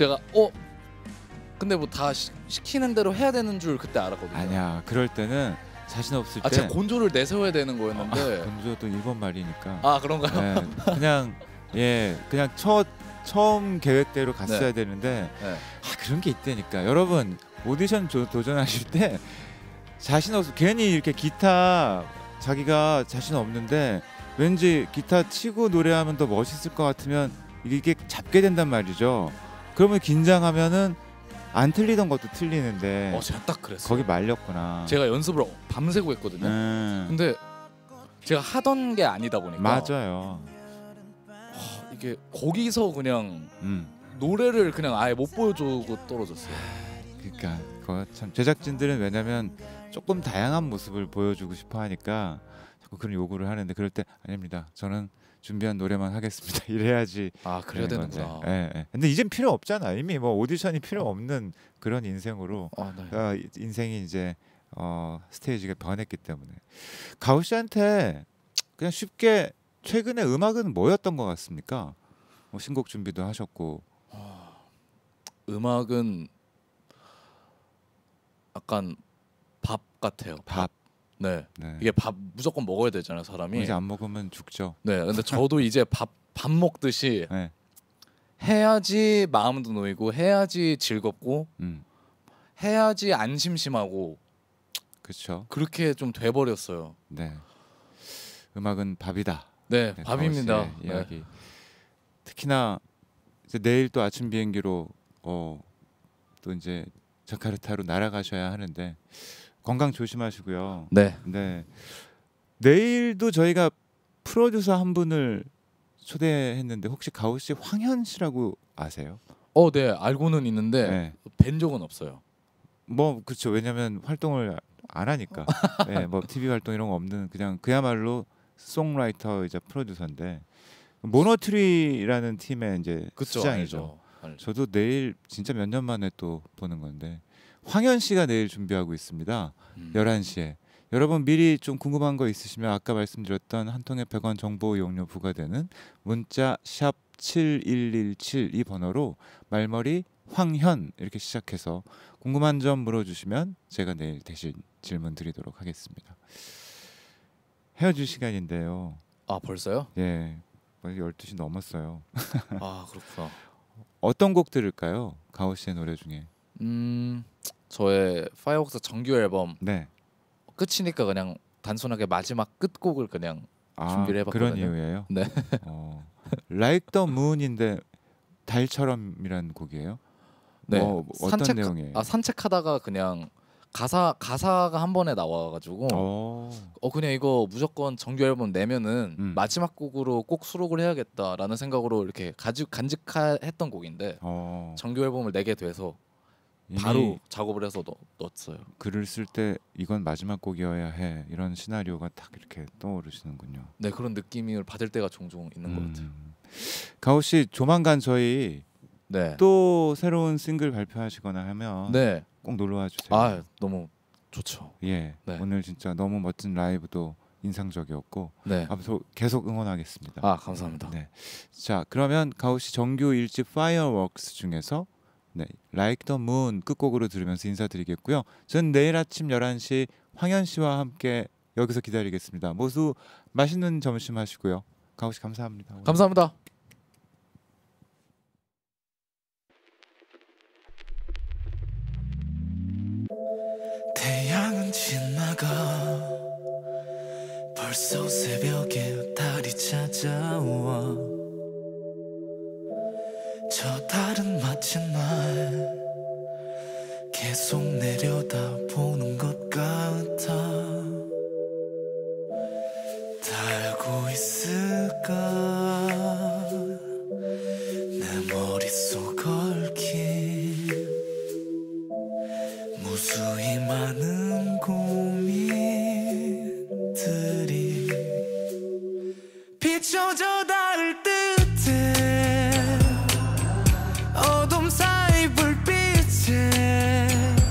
S3: 근데 뭐 다 시키는 대로 해야 되는 줄 그때 알았거든요.
S1: 아니야. 그럴 때는 자신 없을 때
S3: 제가 곤조를 내세워야 되는 거였는데.
S1: 건조도 일본 말이니까.
S3: 그런가요?
S1: 네, 그냥 처음 계획대로 갔어야 되는데
S3: 네.
S1: 그런 게 있다니까. 여러분 오디션 도전하실 때 자신 없어 괜히 이렇게 기타 자기가 자신 없는데 왠지 기타 치고 노래하면 더 멋있을 것 같으면 이게 잡게 된단 말이죠. 그러면 긴장하면은 안 틀리던 것도 틀리는데
S3: 제가 딱 그랬어요.
S1: 거기 말렸구나.
S3: 제가 연습을 밤새고 했거든요. 근데 제가 하던 게 아니다 보니까
S1: 맞아요.
S3: 이게 거기서 그냥 노래를 그냥 아예 못 보여주고 떨어졌어요.
S1: 그러니까 그거 참 제작진들은 왜냐면 조금 다양한 모습을 보여주고 싶어 하니까 자꾸 그런 요구를 하는데 그럴 때 아닙니다. 저는 준비한 노래만 하겠습니다. 이래야지.
S3: 그래야 되는구나.
S1: 예. 근데 이젠 필요 없잖아. 이미 뭐 오디션이 필요 없는 그런 인생으로
S3: 네.
S1: 인생이 이제 스테이지가 변했기 때문에. 가우 씨한테 그냥 쉽게 최근에 음악은 뭐였던 것 같습니까? 뭐 신곡 준비도 하셨고.
S3: 음악은 약간 밥 같아요.
S1: 밥.
S3: 네.
S1: 네.
S3: 이게 밥 무조건 먹어야 되잖아요, 사람이.
S1: 이제 안 먹으면 죽죠.
S3: 네. 근데 저도 이제 밥 먹듯이
S1: 네.
S3: 해야지 마음도 놓이고 해야지 즐겁고 해야지 안 심심하고
S1: 그렇죠.
S3: 그렇게 좀 돼버렸어요.
S1: 네. 음악은 밥이다.
S3: 네,
S1: 네,
S3: 밥입니다.
S1: 가오 씨의 이야기. 특히나 이제 내일 또 아침 비행기로 또 이제 자카르타로 날아가셔야 하는데 건강 조심하시고요.
S3: 네.
S1: 네. 내일도 저희가 프로듀서 한 분을 초대했는데 혹시 가오 씨 황현 씨라고 아세요?
S3: 네, 알고는 있는데
S1: 네.
S3: 뵌 적은 없어요.
S1: 뭐 그렇죠. 왜냐면 활동을 안 하니까. 네, 뭐 TV 활동 이런 거 없는 그냥 그야말로 송라이터이자 프로듀서인데 모노트리라는 팀의 이제
S3: 그쵸,
S1: 수장이죠.
S3: 알죠.
S1: 저도 내일 진짜 몇 년 만에 또 보는 건데 황현 씨가 내일 준비하고 있습니다. 11시에. 여러분 미리 좀 궁금한 거 있으시면 아까 말씀드렸던 한 통에 100원 정보 이용료 부과되는 문자 샵 7117 이 번호로 말머리 황현 이렇게 시작해서 궁금한 점 물어주시면 제가 내일 대신 질문 드리도록 하겠습니다. 헤어질 시간인데요.
S3: 벌써요?
S1: 예, 12시 넘었어요.
S3: 그렇구나.
S1: 어떤 곡 들을까요? 가오 씨의 노래 중에.
S3: 저의 파이어웍스 정규 앨범
S1: 네.
S3: 끝이니까 그냥 단순하게 마지막 끝곡을 그냥 준비를 해봤거든요.
S1: 그런 이유예요?
S3: 네.
S1: Like the Moon인데 달처럼이라는 곡이에요.
S3: 네.
S1: 어떤 내용이에요?
S3: 산책하다가 그냥 가사가 한 번에 나와가지고 그냥 이거 무조건 정규 앨범 내면은 마지막 곡으로 꼭 수록을 해야겠다라는 생각으로 이렇게 간직했던 곡인데 정규 앨범을 내게 돼서 바로 작업을 해서 넣었어요.
S1: 글을 쓸 때 이건 마지막 곡이어야 해 이런 시나리오가 딱 이렇게 떠오르시는군요.
S3: 네, 그런 느낌을 받을 때가 종종 있는 것 같아요.
S1: 가오 씨 조만간 저희
S3: 네.
S1: 또 새로운 싱글 발표하시거나 하면
S3: 네.
S1: 꼭 놀러 와 주세요.
S3: 아, 너무 좋죠.
S1: 예.
S3: 네.
S1: 오늘 진짜 너무 멋진 라이브도 인상적이었고
S3: 네.
S1: 앞으로 계속 응원하겠습니다.
S3: 아, 감사합니다.
S1: 네. 자, 그러면 가오 씨 정규 1집 Fireworks 중에서 네, Like the Moon 끝곡으로 들으면서 인사드리겠고요. 전 내일 아침 11시 황현 씨와 함께 여기서 기다리겠습니다. 모두 맛있는 점심 하시고요. 가오 씨 감사합니다.
S3: 감사합니다.
S2: 태양은 지나가 벌써 새벽에 달이 찾아와 저 달은 마치 날 계속 내려다보는 것 같아 달고 있을까 내 머릿속 얽힌 무수히 많은 고민들이 비춰져 닿을 듯해 어둠 사이 불빛에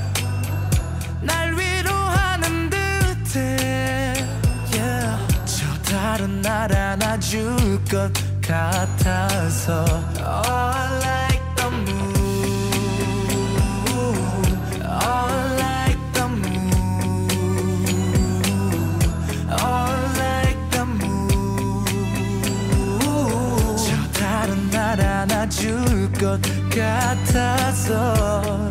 S2: 날 위로하는 듯해 yeah. 저 달은 날 안아줄 것 같아서 All like the moon All like the moon All like the moon 저 달은 날 안아줄 것 같아서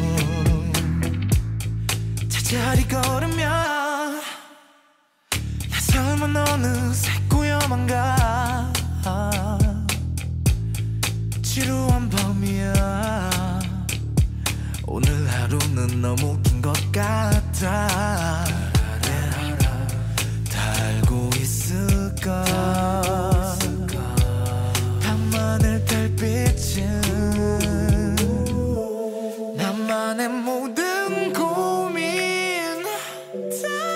S2: 제자리 걸으면 내 삶은 어느새 꾸여만가 지루한 밤이야 오늘 하루는 너무 긴 것 같아 달고 있을까 밤하늘 달빛은 나만의 모든 고민 다